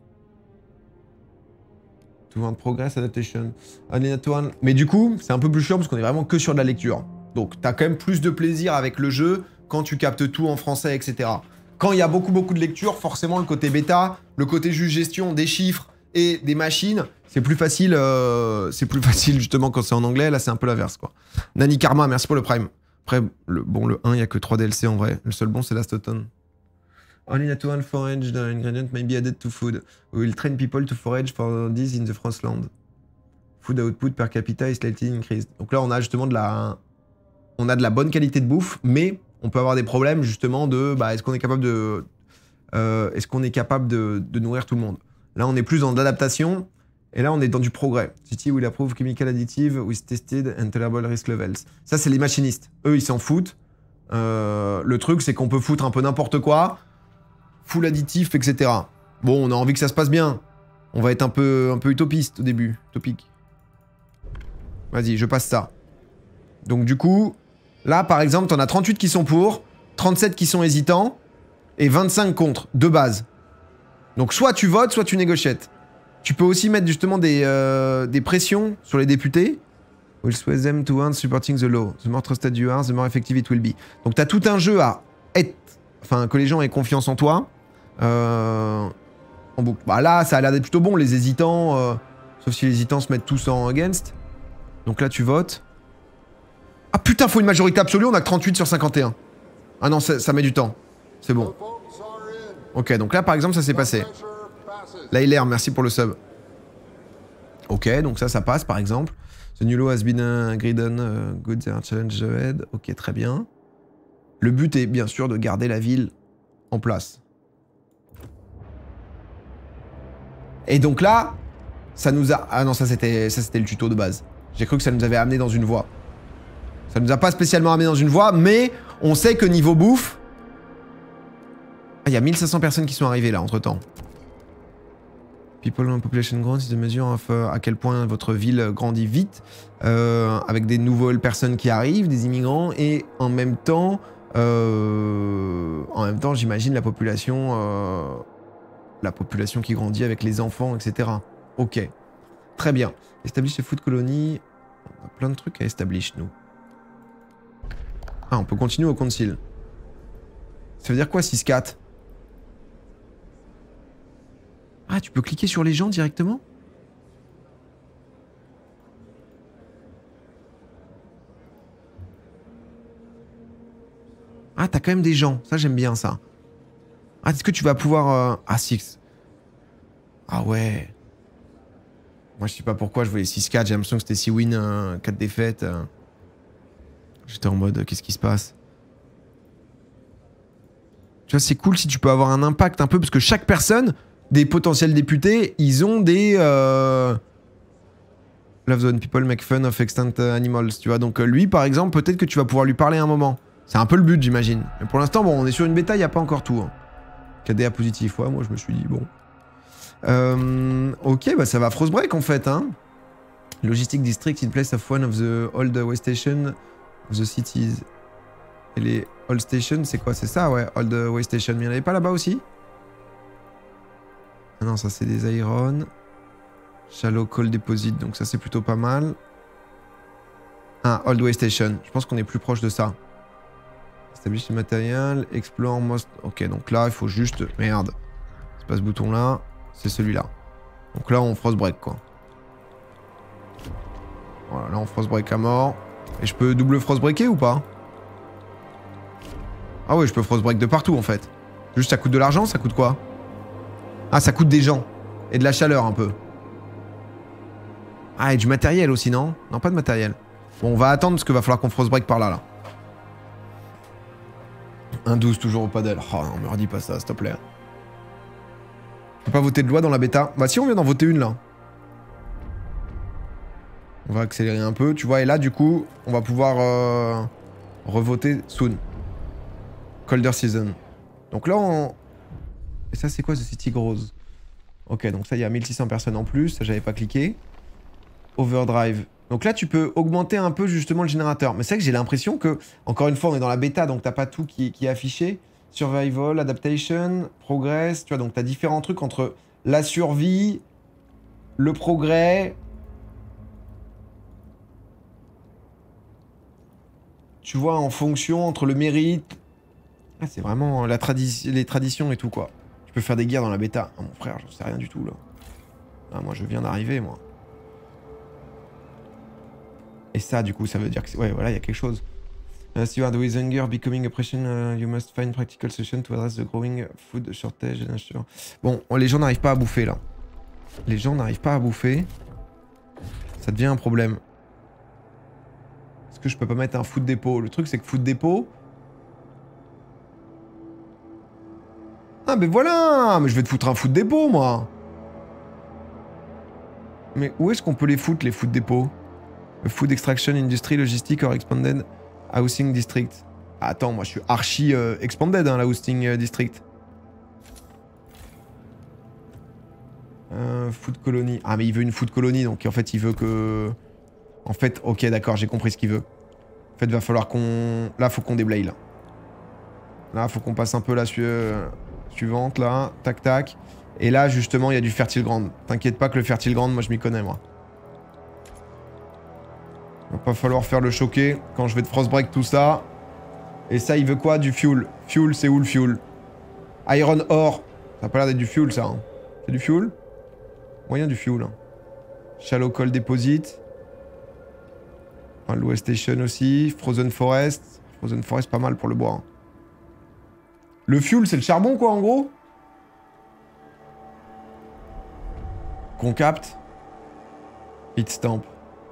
To want progress, adaptation. One. Mais du coup, c'est un peu plus chiant parce qu'on est vraiment que sur de la lecture. Donc, t'as quand même plus de plaisir avec le jeu quand tu captes tout en français, et cetera. Quand il y a beaucoup, beaucoup de lecture, forcément, le côté bêta, le côté juste gestion des chiffres et des machines, c'est plus facile, euh, c'est plus facile justement quand c'est en anglais. Là, c'est un peu l'inverse, quoi. Nani Karma, merci pour le prime. Après, le, bon, le un, il n'y a que trois D L C en vrai. Le seul bon, c'est Last Autumn. Only that one forage the ingredient may be added to food. We will train people to forage for this in the Frostland. Food output per capita is slightly increased. Donc là, on a justement de la, on a de la bonne qualité de bouffe, mais on peut avoir des problèmes justement de, bah, est-ce qu'on est capable de, euh, est-ce qu'on est capable de, de nourrir tout le monde. Là, on est plus dans de l'adaptation, et là, on est dans du progrès. City will approve chemical additive with tested and tolerable risk levels. Ça, c'est les machinistes. Eux, ils s'en foutent. Euh, le truc, c'est qu'on peut foutre un peu n'importe quoi. Full additif, et cetera. Bon, on a envie que ça se passe bien. On va être un peu, un peu utopiste au début. Utopique. Vas-y, je passe ça. Donc du coup, là, par exemple, t'en as trente-huit qui sont pour, trente-sept qui sont hésitants, et vingt-cinq contre, de base. Donc soit tu votes, soit tu négociètes. Tu peux aussi mettre justement des, euh, des pressions sur les députés. We'll sway them towards supporting the law. The more trusted you are, the more effective it will be. Donc t'as tout un jeu à être... Enfin, que les gens aient confiance en toi. Euh, en boucle. Bah là, ça a l'air d'être plutôt bon, les hésitants. Euh, sauf si les hésitants se mettent tous en against. Donc là, tu votes. Ah putain, faut une majorité absolue, on a que trente-huit sur cinquante et un. Ah non, ça, ça met du temps. C'est bon. Ok, donc là, par exemple, ça s'est passé. Là, il est, merci pour le sub. Ok, donc ça, ça passe, par exemple. The new law has been agreed on. Uh, good, there are challenges ahead. Ok, très bien. Le but est bien sûr de garder la ville en place. Et donc là, ça nous a... Ah non, ça c'était ça c'était le tuto de base. J'ai cru que ça nous avait amené dans une voie. Ça nous a pas spécialement amené dans une voie, mais on sait que niveau bouffe... Ah, il y a mille cinq cents personnes qui sont arrivées là, entre-temps. People and population growth, c'est de mesure à quel point votre ville grandit vite, euh, avec des nouvelles personnes qui arrivent, des immigrants, et en même temps, euh, en même temps, j'imagine la population, euh, la population qui grandit avec les enfants, et cetera. Ok, très bien. Establish a food colony, on a plein de trucs à establish, nous. Ah, on peut continuer au concile. Ça veut dire quoi, six quatre? Ah, tu peux cliquer sur les gens directement? Ah, t'as quand même des gens. Ça, j'aime bien, ça. Ah, est-ce que tu vas pouvoir... Euh... Ah, six. Ah ouais. Moi, je sais pas pourquoi je voulais six quatre. J'ai l'impression que c'était six wins, euh, quatre défaites. Euh... J'étais en mode, qu'est-ce qui se passe? Tu vois, c'est cool si tu peux avoir un impact un peu, parce que chaque personne... Des potentiels députés, ils ont des... Euh... Love zone, people make fun of extinct animals, tu vois. Donc lui, par exemple, peut-être que tu vas pouvoir lui parler un moment. C'est un peu le but, j'imagine. Mais pour l'instant, bon, on est sur une bêta, il n'y a pas encore tout. Hein. K D A positif, ouais, moi je me suis dit, bon. Euh... Ok, bah ça va Frostbreak en fait, hein. Logistic district in place of one of the old way stations of the cities. Et les old stations, c'est quoi? C'est ça, ouais, old way station. Mais il n'y en avait pas là-bas aussi? Ah non, ça c'est des irons. Shallow coal deposit, donc ça c'est plutôt pas mal. Ah, Old Way Station. Je pense qu'on est plus proche de ça. Establish le matériel, explore most... Ok, donc là, il faut juste... Merde. C'est pas ce bouton-là, c'est celui-là. Donc là, on frostbreak, quoi. Voilà, là, on frostbreak à mort. Et je peux double frostbreaker ou pas? Ah ouais, je peux frostbreak de partout, en fait. Juste, ça coûte de l'argent, ça coûte quoi? Ah, ça coûte des gens. Et de la chaleur, un peu. Ah, et du matériel aussi, non? Non, pas de matériel. Bon, on va attendre parce qu'il va falloir qu'on frostbreak par là, là. un douze, toujours au paddle. Oh non, me redis pas ça, s'il te plaît. On peut pas voter de loi dans la bêta? Bah si, on vient d'en voter une, là. On va accélérer un peu, tu vois. Et là, du coup, on va pouvoir euh, revoter soon. Colder season. Donc là, on... Et ça, c'est quoi, ce City Grows? Ok, donc ça, il y a mille six cents personnes en plus. Ça, j'avais pas cliqué. Overdrive. Donc là, tu peux augmenter un peu, justement, le générateur. Mais c'est vrai que j'ai l'impression que, encore une fois, on est dans la bêta, donc t'as pas tout qui, qui est affiché. Survival, Adaptation, Progress. Tu vois, donc t'as différents trucs entre la survie, le progrès... Tu vois, en fonction entre le mérite... Ah, c'est vraiment la tradi les traditions et tout, quoi. Tu peux faire des guerres dans la bêta. Ah, mon frère, j'en sais rien du tout, là. Ah, moi, je viens d'arriver, moi. Et ça, du coup, ça veut dire que... Ouais, voilà, il y a quelque chose. As you are with hunger becoming oppression, uh, you must find practical solutions to address the growing food shortage. Bon, les gens n'arrivent pas à bouffer, là. Les gens n'arrivent pas à bouffer. Ça devient un problème. Est-ce que je peux pas mettre un food dépôt? Le truc, c'est que food dépôt... Ah, mais voilà! Mais je vais te foutre un food dépôt, moi! Mais où est-ce qu'on peut les foutre, les food dépôts? Food extraction industry, logistic or expanded housing district. Ah, attends, moi je suis archi euh, expanded, hein, la housing euh, district. Euh, food colony. Ah, mais il veut une food colony, donc en fait il veut que... En fait, ok, d'accord, j'ai compris ce qu'il veut. En fait, va falloir qu'on... Là, faut qu'on déblaye, là. Là, faut qu'on passe un peu la su... euh, suivante, là. Tac, tac. Et là, justement, il y a du fertile ground. T'inquiète pas que le fertile ground, moi je m'y connais, moi. Va pas falloir faire le choquer quand je vais de frostbreak tout ça. Et ça, il veut quoi? Du fuel. Fuel, c'est où le fuel? Iron ore. Ça a pas l'air d'être du fuel, ça. Hein. C'est du fuel? Moyen du fuel. Hein. Shallow coal deposit. Enfin, Low station aussi. Frozen forest. Frozen forest, pas mal pour le bois. Hein. Le fuel, c'est le charbon, quoi, en gros? Qu'on capte. Hit stamp.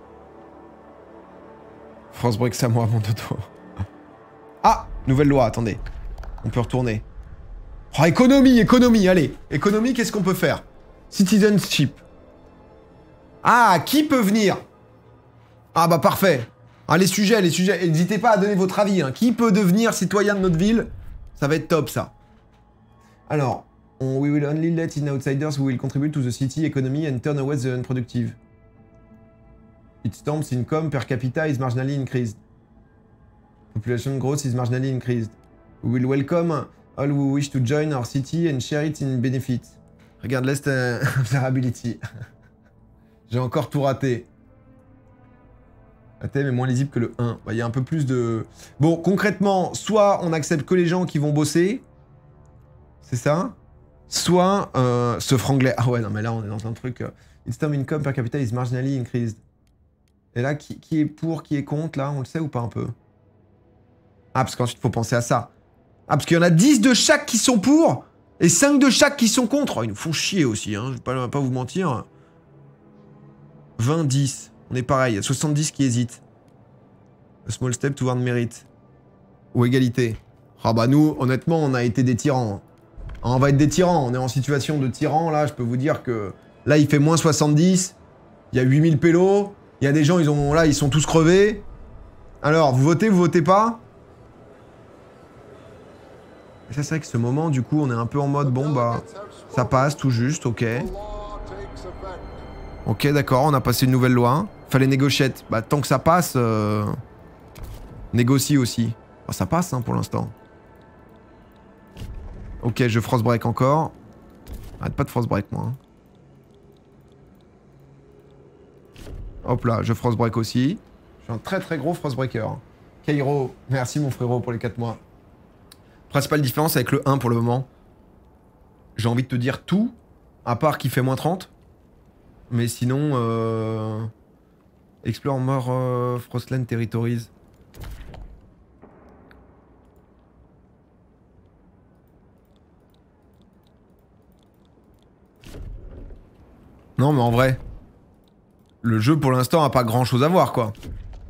Frostbreak, c'est à moi, mon dodo. Ah! Nouvelle loi, attendez. On peut retourner. Oh, économie, économie, allez. Économie, qu'est-ce qu'on peut faire? Citizenship. Ah, qui peut venir? Ah bah parfait. Ah, les sujets, les sujets. N'hésitez pas à donner votre avis. Hein. Qui peut devenir citoyen de notre ville? Ça va être top, ça. Alors, On, we will only let in outsiders who will contribute to the city economy and turn away the unproductive. Its stamps income per capita is marginally increased. Population growth is marginally increased. We will welcome all who wish to join our city and share it in benefits. Regardless uh, vulnerability. J'ai encore tout raté. La thème est moins lisible que le un. Bah, y a un peu plus de... Bon, concrètement, soit on accepte que les gens qui vont bosser. C'est ça. Soit euh, ce franglais. Ah ouais, non, mais là, on est dans un truc... Euh, Its term income per capita is marginally increased. Et là, qui, qui est pour, qui est contre, là, on le sait ou pas un peu? Ah, parce qu'ensuite, il faut penser à ça. Ah, parce qu'il y en a dix de chaque qui sont pour, et cinq de chaque qui sont contre. Oh, ils nous font chier aussi, hein, je vais pas, pas vous mentir. vingt, dix. On est pareil, il y a soixante-dix qui hésitent. A small step toward merit. Ou égalité. Ah bah nous, honnêtement, on a été des tyrans. Ah, on va être des tyrans, on est en situation de tyran, là, je peux vous dire que... Là, il fait moins soixante-dix, il y a huit mille pélos, il y a des gens, ils ont... là, ils sont tous crevés. Alors, vous votez, vous votez pas? Et ça, c'est vrai que ce moment, du coup, on est un peu en mode, bon, bah, ça passe tout juste, ok. Ok, d'accord, on a passé une nouvelle loi. Fallait négocier. Bah, tant que ça passe, euh... négocie aussi. Bah, ça passe, hein, pour l'instant. Ok, je frostbreak encore. Arrête pas de frostbreak, moi. Hein. Hop là, je frostbreak aussi. Je suis un très très gros frostbreaker. Kairo, merci mon frérot pour les quatre mois. Principale différence avec le un pour le moment. J'ai envie de te dire tout, à part qu'il fait moins trente. Mais sinon, euh... Explore more euh, Frostland Territories. Non mais en vrai, le jeu pour l'instant a pas grand chose à voir quoi.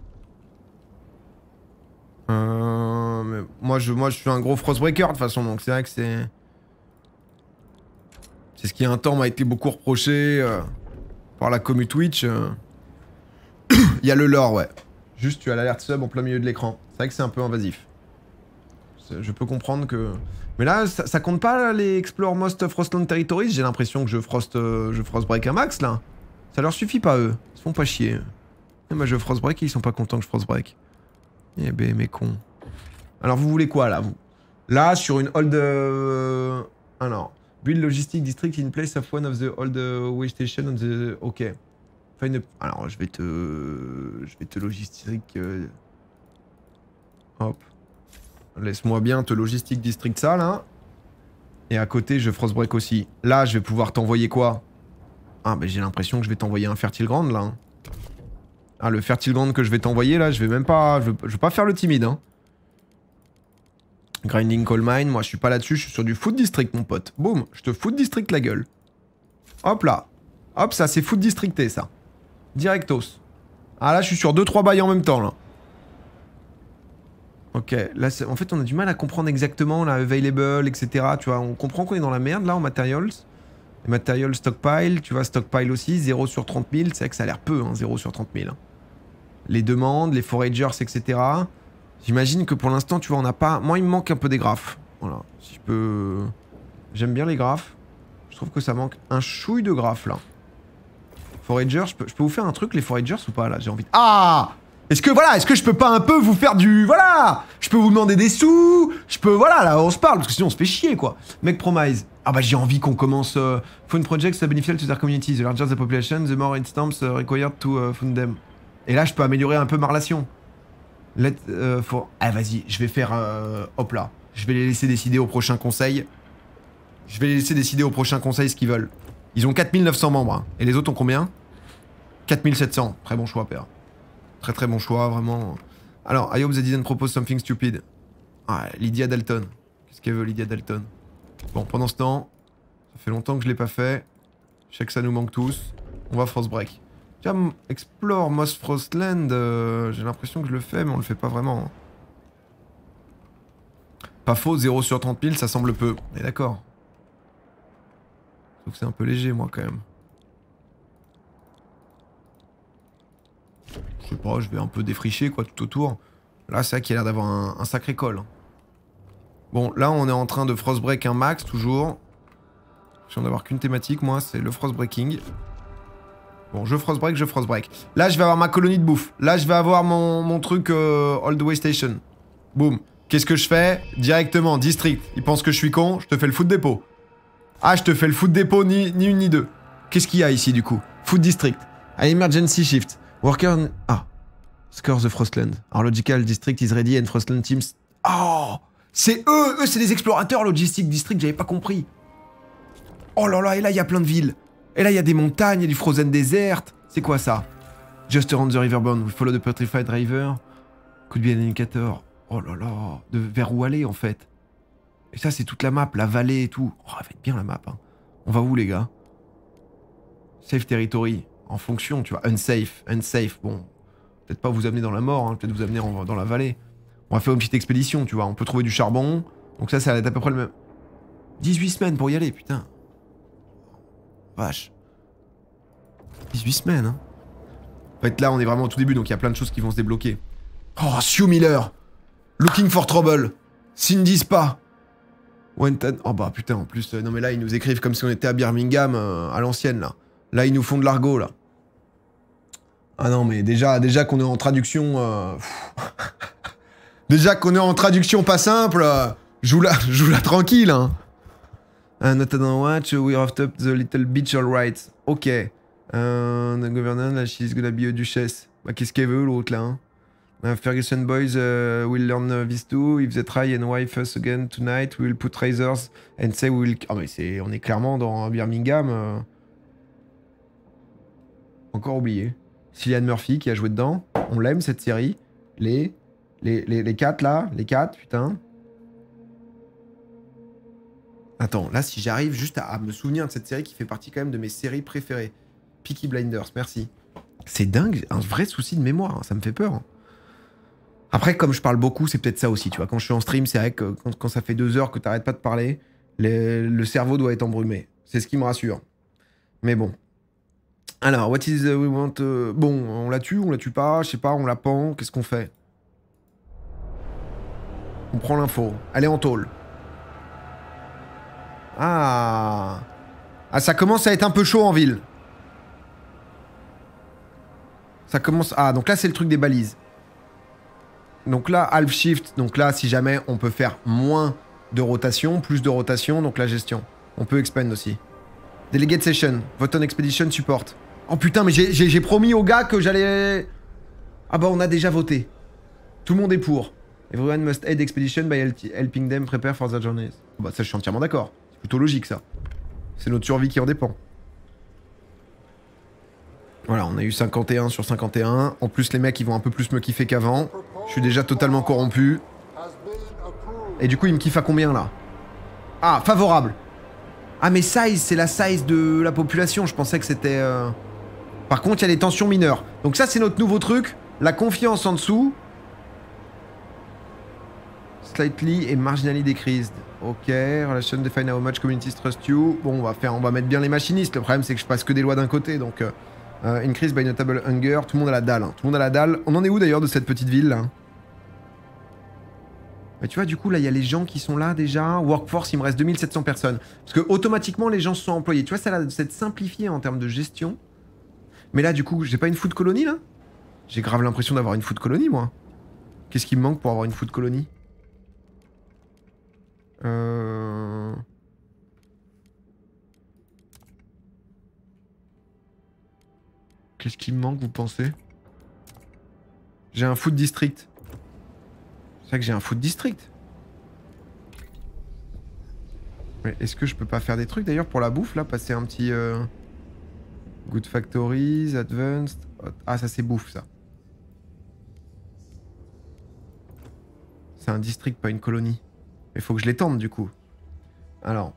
Euh, mais moi, je, moi je suis un gros Frostbreaker de toute façon, donc c'est vrai que c'est... C'est ce qui un temps m'a été beaucoup reproché euh, par la commu Twitch. Euh... Il y a le lore, ouais. Juste tu as l'alerte sub en plein milieu de l'écran. C'est vrai que c'est un peu invasif. Je peux comprendre que... Mais là, ça, ça compte pas là, les Explore Most Frostland Territories. J'ai l'impression que je frost, euh, je frostbreak un max là. Ça leur suffit pas eux. Ils se font pas chier. Et moi je frostbreak et ils sont pas contents que je frostbreak. Eh ben mes cons. Alors vous voulez quoi là vous? Là sur une hold... Euh... Alors... Build logistic district in place of one of the old uh, way station on the... Ok. Find a... Alors je vais te... Je vais te logistique... Euh... Hop. Laisse-moi bien te logistique district ça là. Et à côté je frostbreak aussi. Là je vais pouvoir t'envoyer quoi? Ah bah j'ai l'impression que je vais t'envoyer un fertile grand là. Hein. Ah le fertile grand que je vais t'envoyer là, je vais même pas... Je veux, je veux pas faire le timide hein. Grinding coal mine, moi je suis pas là-dessus, je suis sur du food district mon pote. Boum, je te food district la gueule. Hop là. Hop ça c'est food districté ça. Directos. Ah là je suis sur deux trois bails en même temps là. Ok, là en fait on a du mal à comprendre exactement la available, et cetera. Tu vois, on comprend qu'on est dans la merde là en materials. Les materials stockpile, tu vois, stockpile aussi, zéro sur trente mille, c'est vrai que ça a l'air peu, hein, zéro sur trente mille. Hein. Les demandes, les foragers, et cetera. J'imagine que pour l'instant, tu vois, on n'a pas... Moi, il me manque un peu des graphes. Voilà, si je peux... J'aime bien les graphes. Je trouve que ça manque un chouille de graphes, là. Foragers, je peux, je peux vous faire un truc, les foragers, ou pas, là? J'ai envie de... Ah! Est-ce que, voilà, est-ce que je peux pas un peu vous faire du... Voilà! Je peux vous demander des sous. Je peux... Voilà, là, on se parle, parce que sinon, on se fait chier, quoi. Mec promise. Ah bah, j'ai envie qu'on commence... Uh, fund projects beneficial to their community. The larger the population, the more it stamps uh, required to uh, fund them. Et là, je peux améliorer un peu ma relation. Let, euh, for... Ah vas-y, je vais faire... Euh... Hop là. Je vais les laisser décider au prochain conseil. Je vais les laisser décider au prochain conseil ce qu'ils veulent. Ils ont quatre mille neuf cents membres. Hein. Et les autres ont combien? quatre mille sept cents. Très bon choix, père. Très très bon choix, vraiment. Alors, I hope they didn't propose something stupid. Ah, Lydia Dalton. Qu'est-ce qu'elle veut, Lydia Dalton? Bon, pendant ce temps, ça fait longtemps que je l'ai pas fait. Je sais que ça nous manque tous. On va frostbreak. Tiens, Explore Most Frostland, euh, j'ai l'impression que je le fais, mais on le fait pas vraiment. Pas faux, zéro sur trente mille, ça semble peu. On est d'accord. Sauf que c'est un peu léger, moi, quand même. Je sais pas, je vais un peu défricher, quoi, tout autour. Là, c'est vrai qu'il a l'air d'avoir un, un sacré col. Bon, là, on est en train de frostbreak un max, toujours. Je viens d'avoir qu'une thématique, moi, c'est le frostbreaking. Bon, je frostbreak, je frostbreak. Là, je vais avoir ma colonie de bouffe. Là, je vais avoir mon, mon truc euh, All the Way Station. Boum. Qu'est-ce que je fais? Directement, district. Ils pensent que je suis con, je te fais le food dépôt. Ah, je te fais le food dépôt, ni, ni une ni deux. Qu'est-ce qu'il y a ici, du coup? Food district. An emergency shift. Worker... Ah. Score the Frostland. Our logical district is ready and Frostland teams... Oh! C'est eux! Eux, c'est des explorateurs, Logistic District, j'avais pas compris. Oh là là, et là, il y a plein de villes. Et là, il y a des montagnes, il y a du Frozen Desert. C'est quoi ça? Just around the riverbound, we follow the petrified river. Could be an indicator. Oh là là, de vers où aller en fait. Et ça, c'est toute la map, la vallée et tout. Oh, elle va être bien la map. Hein. On va où les gars? Safe territory. En fonction, tu vois. Unsafe, unsafe. Bon, peut-être pas vous amener dans la mort, hein. Peut-être vous amener en, dans la vallée. On va faire une petite expédition, tu vois. On peut trouver du charbon. Donc ça, ça va être à peu près le même. dix-huit semaines pour y aller, putain. Vache. dix-huit semaines, hein. En fait, là, on est vraiment au tout début, donc il y a plein de choses qui vont se débloquer. Oh, Sue Miller. Looking for trouble. Cindy Spa. Wenton. Oh bah putain, en plus, euh, non mais là, ils nous écrivent comme si on était à Birmingham, euh, à l'ancienne, là. Là, ils nous font de l'argot, là. Ah non, mais déjà, déjà qu'on est en traduction... Euh... déjà qu'on est en traduction pas simple, euh, joue-la joue -la tranquille, hein. Uh, not on watch, we're off top the little beach, alright. Ok. Uh, the governor, là, she's gonna be a duchess. Bah, qu'est-ce qu'elle veut, l'autre, là, hein? Uh, Ferguson boys uh, will learn uh, this too. If they try and wife us again tonight, we will put razors and say we will... Ah, mais c'est... On est clairement dans Birmingham. Euh... Encore oublié. Cillian Murphy qui a joué dedans. On l'aime, cette série. Les... Les, les, les quatre, là. Les quatre, putain. Attends, là, si j'arrive juste à, à me souvenir de cette série qui fait partie quand même de mes séries préférées. Peaky Blinders, merci. C'est dingue, un vrai souci de mémoire, hein, ça me fait peur. Hein. Après, comme je parle beaucoup, c'est peut-être ça aussi, tu vois. Quand je suis en stream, c'est vrai que quand, quand ça fait deux heures que t'arrêtes pas de parler, les, le cerveau doit être embrumé. C'est ce qui me rassure. Mais bon. Alors, what is uh, we want... Uh... Bon, on la tue, on la tue pas, je sais pas, on la pend, qu'est-ce qu'on fait? On prend l'info. Elle est en tôle. Ah. Ah, ça commence à être un peu chaud en ville. Ça commence... Ah, donc là, c'est le truc des balises. Donc là, half shift. Donc là, si jamais, on peut faire moins de rotation, plus de rotation, donc la gestion. On peut expand aussi. Delegate session. Vote on expedition support. Oh putain, mais j'ai promis aux gars que j'allais... Ah bah, on a déjà voté. Tout le monde est pour. Everyone must aid expedition by helping them prepare for their journeys. Oh bah ça, je suis entièrement d'accord. C'est plutôt logique, ça. C'est notre survie qui en dépend. Voilà, on a eu cinquante et un sur cinquante et un. En plus, les mecs, ils vont un peu plus me kiffer qu'avant. Je suis déjà totalement corrompu. Et du coup, ils me kiffent à combien, là? Ah, favorable. Ah, mais size, c'est la size de la population. Je pensais que c'était... Euh... Par contre, il y a des tensions mineures. Donc ça, c'est notre nouveau truc. La confiance en dessous. Slightly et marginally decreased. Ok, relation define how much communities trust you. Bon, on va faire, on va mettre bien les machinistes. Le problème, c'est que je passe que des lois d'un côté, donc... Euh... Uh, increase by notable hunger. Tout le monde a la dalle. Hein. Tout le monde a la dalle. On en est où d'ailleurs de cette petite ville là? Mais tu vois, du coup, là, il y a les gens qui sont là déjà. Workforce, il me reste deux mille sept cents personnes. Parce que automatiquement, les gens se sont employés. Tu vois, ça a d'être simplifié en termes de gestion. Mais là, du coup, j'ai pas une food colony là? J'ai grave l'impression d'avoir une food colony, moi. Qu'est-ce qui me manque pour avoir une food colony? Euh... Qu'est-ce qui me manque, vous pensez? J'ai un food district. C'est vrai que j'ai un food district. Mais est-ce que je peux pas faire des trucs d'ailleurs pour la bouffe là? Passer un petit... Euh... Good Factories, Advanced... Ah, ça c'est bouffe ça. C'est un district, pas une colonie. Il faut que je l'étende du coup. Alors...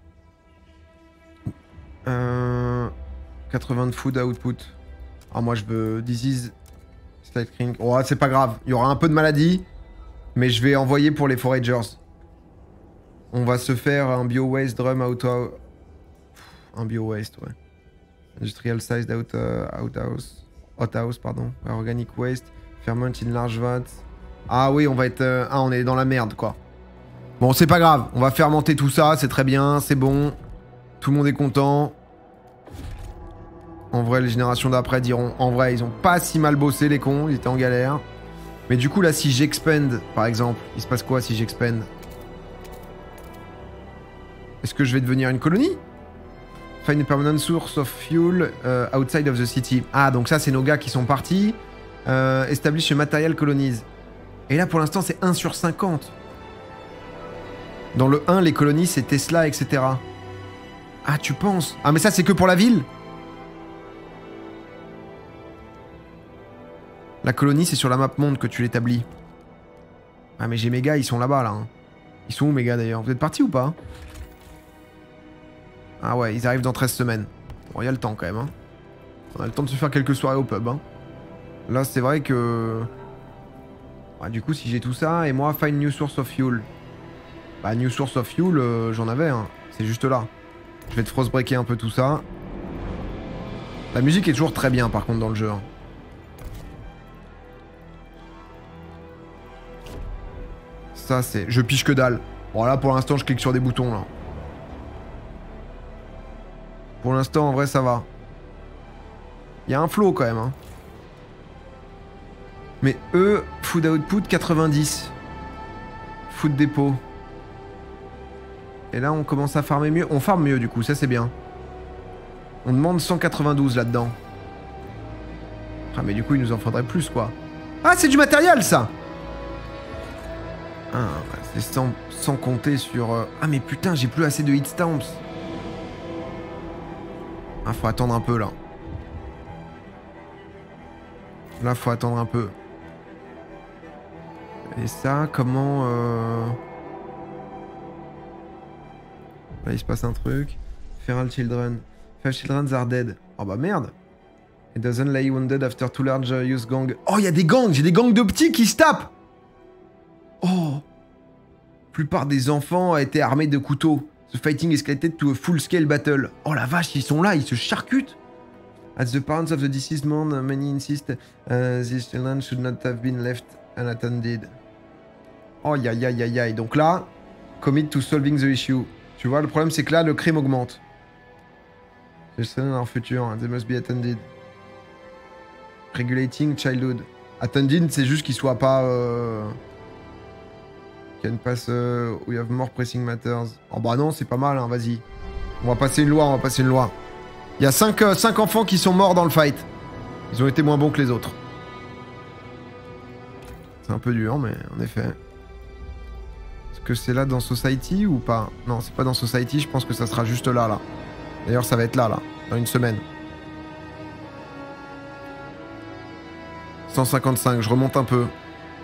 Euh... quatre-vingts de food output. Ah, moi je veux disease, slide cring. Oh, c'est pas grave. Il y aura un peu de maladie. Mais je vais envoyer pour les foragers. On va se faire un bio-waste drum out... Un bio-waste, ouais. Industrial sized out, uh, outhouse. Hothouse, pardon. Organic waste. Ferment in large vats. Ah oui, on va être... Euh... Ah, on est dans la merde, quoi. Bon, c'est pas grave. On va fermenter tout ça. C'est très bien. C'est bon. Tout le monde est content. En vrai, les générations d'après diront, en vrai, ils ont pas si mal bossé les cons, ils étaient en galère. Mais du coup, là, si j'expand, par exemple, il se passe quoi si j'expand? Est-ce que je vais devenir une colonie? Find a permanent source of fuel uh, outside of the city. Ah, donc ça, c'est nos gars qui sont partis. Euh, establish a material colonies. Et là, pour l'instant, c'est un sur cinquante. Dans le un, les colonies, c'est Tesla, et cetera. Ah, tu penses? Ah, mais ça, c'est que pour la ville? La colonie, c'est sur la map monde que tu l'établis. Ah, mais j'ai mes gars, ils sont là-bas, là. Hein. Ils sont où, mes gars, d'ailleurs? Vous êtes partis ou pas? Ah ouais, ils arrivent dans treize semaines. Bon, il y a le temps, quand même. Hein. On a le temps de se faire quelques soirées au pub. Hein. Là, c'est vrai que... Bah, du coup, si j'ai tout ça, et moi, find new source of fuel. Bah, new source of fuel, euh, j'en avais. Hein. C'est juste là. Je vais te frostbreaker un peu tout ça. La musique est toujours très bien, par contre, dans le jeu. Hein. Ça, c'est... Je piche que dalle. Bon, là, pour l'instant, je clique sur des boutons, là. Pour l'instant, en vrai, ça va. Il y a un flow, quand même, hein. Mais eux, food output, quatre-vingt-dix. Food dépôt. Et là, on commence à farmer mieux. On farme mieux, du coup, ça, c'est bien. On demande cent quatre-vingt-douze, là-dedans. Ah, mais du coup, il nous en faudrait plus, quoi. Ah, c'est du matériel, ça! Ah, bah, c'est sans, sans compter sur... Euh... Ah, mais putain, j'ai plus assez de hit stamps. Ah, faut attendre un peu, là. Là, faut attendre un peu. Et ça, comment... Euh... Là, il se passe un truc. Feral children. Feral children are dead. Oh, bah merde. It doesn't lay wounded after two large youth gang. Oh, il y a des gangs. J'ai des gangs de petits qui se tapent. Oh. La plupart des enfants étaient armés de couteaux. The fighting escalated to a full-scale battle. Oh la vache, ils sont là, ils se charcutent. As the parents of the deceased man, many insist uh, these children should not have been left unattended. Oh ya ya ya ya. Donc là, commit to solving the issue. Tu vois, le problème c'est que là, le crime augmente. The children are future, they must be attended. Regulating childhood. Attended, c'est juste qu'ils soient pas... Euh... Can pass, uh, we have more pressing matters. Oh bah non, c'est pas mal, hein, vas-y. On va passer une loi, on va passer une loi. Il y a cinq enfants qui sont morts dans le fight. Ils ont été moins bons que les autres. C'est un peu dur, mais en effet. Est-ce que c'est là dans Society ou pas? Non, c'est pas dans Society, je pense que ça sera juste là, là. D'ailleurs, ça va être là, là, dans une semaine. cent cinquante-cinq, je remonte un peu.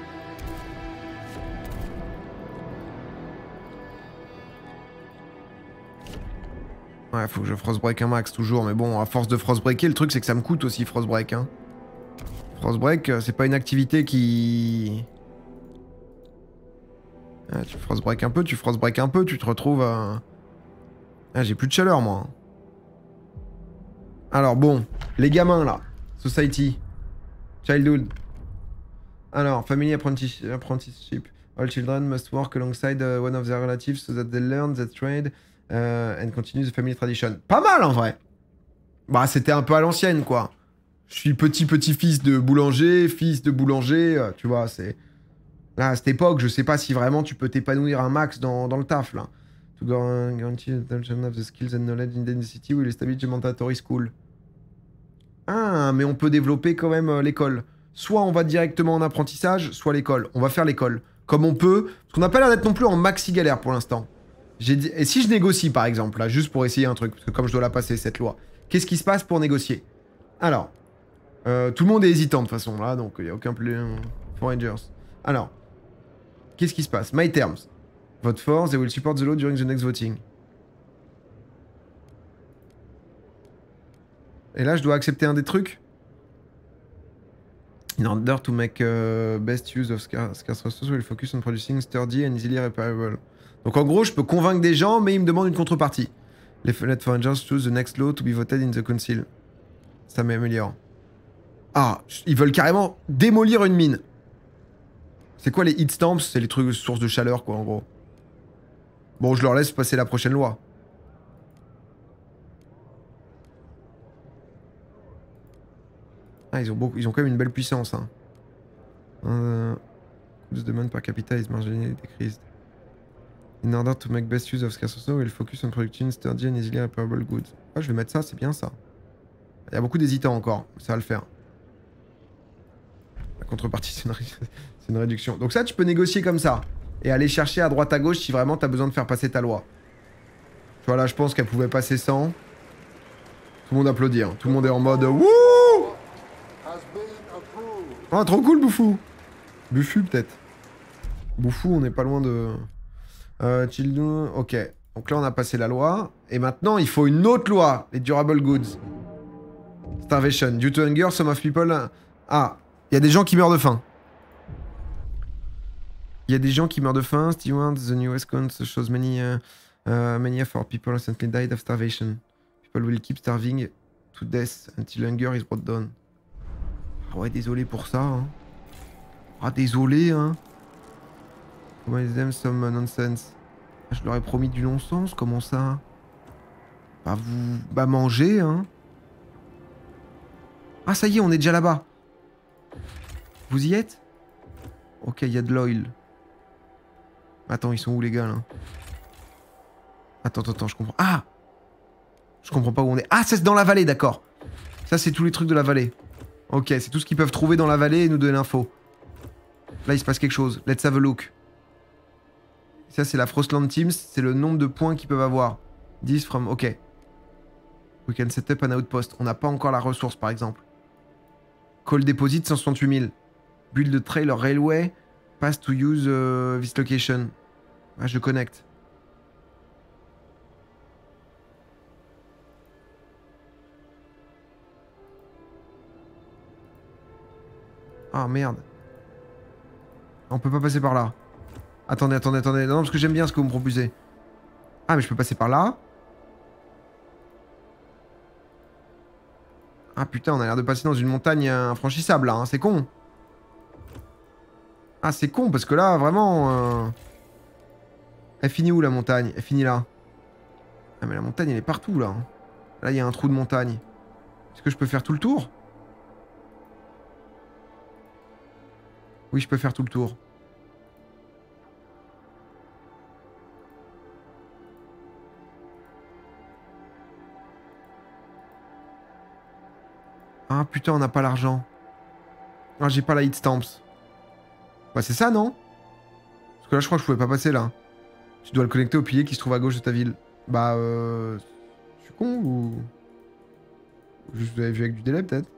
Ouais, faut que je frostbreak un max toujours, mais bon, à force de frostbreaker, le truc c'est que ça me coûte aussi frostbreak. Hein. Frostbreak, c'est pas une activité qui... Ah, tu frostbreak un peu, tu frostbreak un peu, tu te retrouves à... Ah, j'ai plus de chaleur moi. Alors bon, les gamins là, Society, Childhood. Alors, Family Apprenticeship. apprenticeship. All children must work alongside uh, one of their relatives so that they learn the trade uh, and continue the family tradition. Pas mal en vrai. Bah c'était un peu à l'ancienne quoi. Je suis petit petit fils de boulanger, fils de boulanger, euh, tu vois, c'est... Là, à cette époque, je sais pas si vraiment tu peux t'épanouir un max dans, dans le taf là. To guarantee the attention of the skills and knowledge in the city will establish a mandatory school. Ah, mais on peut développer quand même euh, l'école. Soit on va directement en apprentissage, soit l'école. On va faire l'école. Comme on peut. Parce qu'on n'a pas l'air d'être non plus en maxi galère pour l'instant. Dit... Et si je négocie par exemple, là, juste pour essayer un truc, parce que comme je dois la passer cette loi, qu'est-ce qui se passe pour négocier? Alors, euh, tout le monde est hésitant de toute façon là, donc il n'y a aucun problème. Foragers. Alors, qu'est-ce qui se passe? My terms. Vote for, they will support the law during the next voting. Et là, je dois accepter un des trucs. In order to make uh, best use of scarce resources, we'll focus on producing sturdy and easily repairable. Donc en gros, je peux convaincre des gens, mais ils me demandent une contrepartie. Let foragers choose the next law to be voted in the council. Ça m'améliore. Ah, ils veulent carrément démolir une mine. C'est quoi les heat stamps? C'est les trucs sources de chaleur, quoi, en gros. Bon, je leur laisse passer la prochaine loi. Ah, ils ont, beaucoup, ils ont quand même une belle puissance. Hein. Euh, de demande per capita is marginally decreased. In order to make best use of scarce resources, we'll focus on production sturdy and easily repairable goods. Ah, je vais mettre ça, c'est bien ça. Il y a beaucoup d'hésitants encore, ça va le faire. La contrepartie, c'est une, ré... une réduction. Donc ça, tu peux négocier comme ça. Et aller chercher à droite à gauche si vraiment t'as besoin de faire passer ta loi. Tu vois, là, je pense qu'elle pouvait passer sans. Tout le monde applaudit. Hein. Tout le monde est en mode wouh. Oh, trop cool, Bouffou. Buffu, peut-être. Bouffou, on n'est pas loin de... Euh, Children... Ok. Donc là, on a passé la loi. Et maintenant, il faut une autre loi. Les durable goods. Starvation. Due to hunger, some of people... Ah, il y a des gens qui meurent de faim. Il y a des gens qui meurent de faim. Stewart, the newest count shows many, uh, uh, many of our people recently died of starvation. People will keep starving to death until hunger is brought down. Ah ouais, désolé pour ça. Hein. Ah, désolé, hein. Comment ils aiment some nonsense. Ah, je leur ai promis du non-sens, comment ça? Bah, vous... Bah, manger, hein. Ah, ça y est, on est déjà là-bas. Vous y êtes? Ok, il y a de l'oil. Attends, ils sont où les gars là? Attends, attends, attends, je comprends. Ah! Je comprends pas où on est. Ah, ça c'est dans la vallée, d'accord. Ça c'est tous les trucs de la vallée. Ok, c'est tout ce qu'ils peuvent trouver dans la vallée et nous donner l'info. Là, il se passe quelque chose. Let's have a look. Ça c'est la Frostland Teams, c'est le nombre de points qu'ils peuvent avoir. dix from... Ok. We can set up an outpost. On n'a pas encore la ressource par exemple. Call deposit cent soixante-huit mille. Build the trail or railway. Pass to use uh, this location. Ah, je connecte. Ah merde. On peut pas passer par là. Attendez, attendez, attendez. Non, parce que j'aime bien ce que vous me proposez. Ah, mais je peux passer par là. Ah putain, on a l'air de passer dans une montagne infranchissable là, hein. C'est con. Ah, c'est con parce que là, vraiment... Euh... Elle finit où la montagne? Elle finit là. Ah, mais la montagne, elle est partout là. Là, il y a un trou de montagne. Est-ce que je peux faire tout le tour? Oui, je peux faire tout le tour. Ah putain, on n'a pas l'argent. Ah, j'ai pas la hit stamps. Bah c'est ça, non? Parce que là, je crois que je pouvais pas passer, là. Tu dois le connecter au pilier qui se trouve à gauche de ta ville. Bah, euh... Je suis con, ou... Juste, vous avez vu avec du délai, peut-être?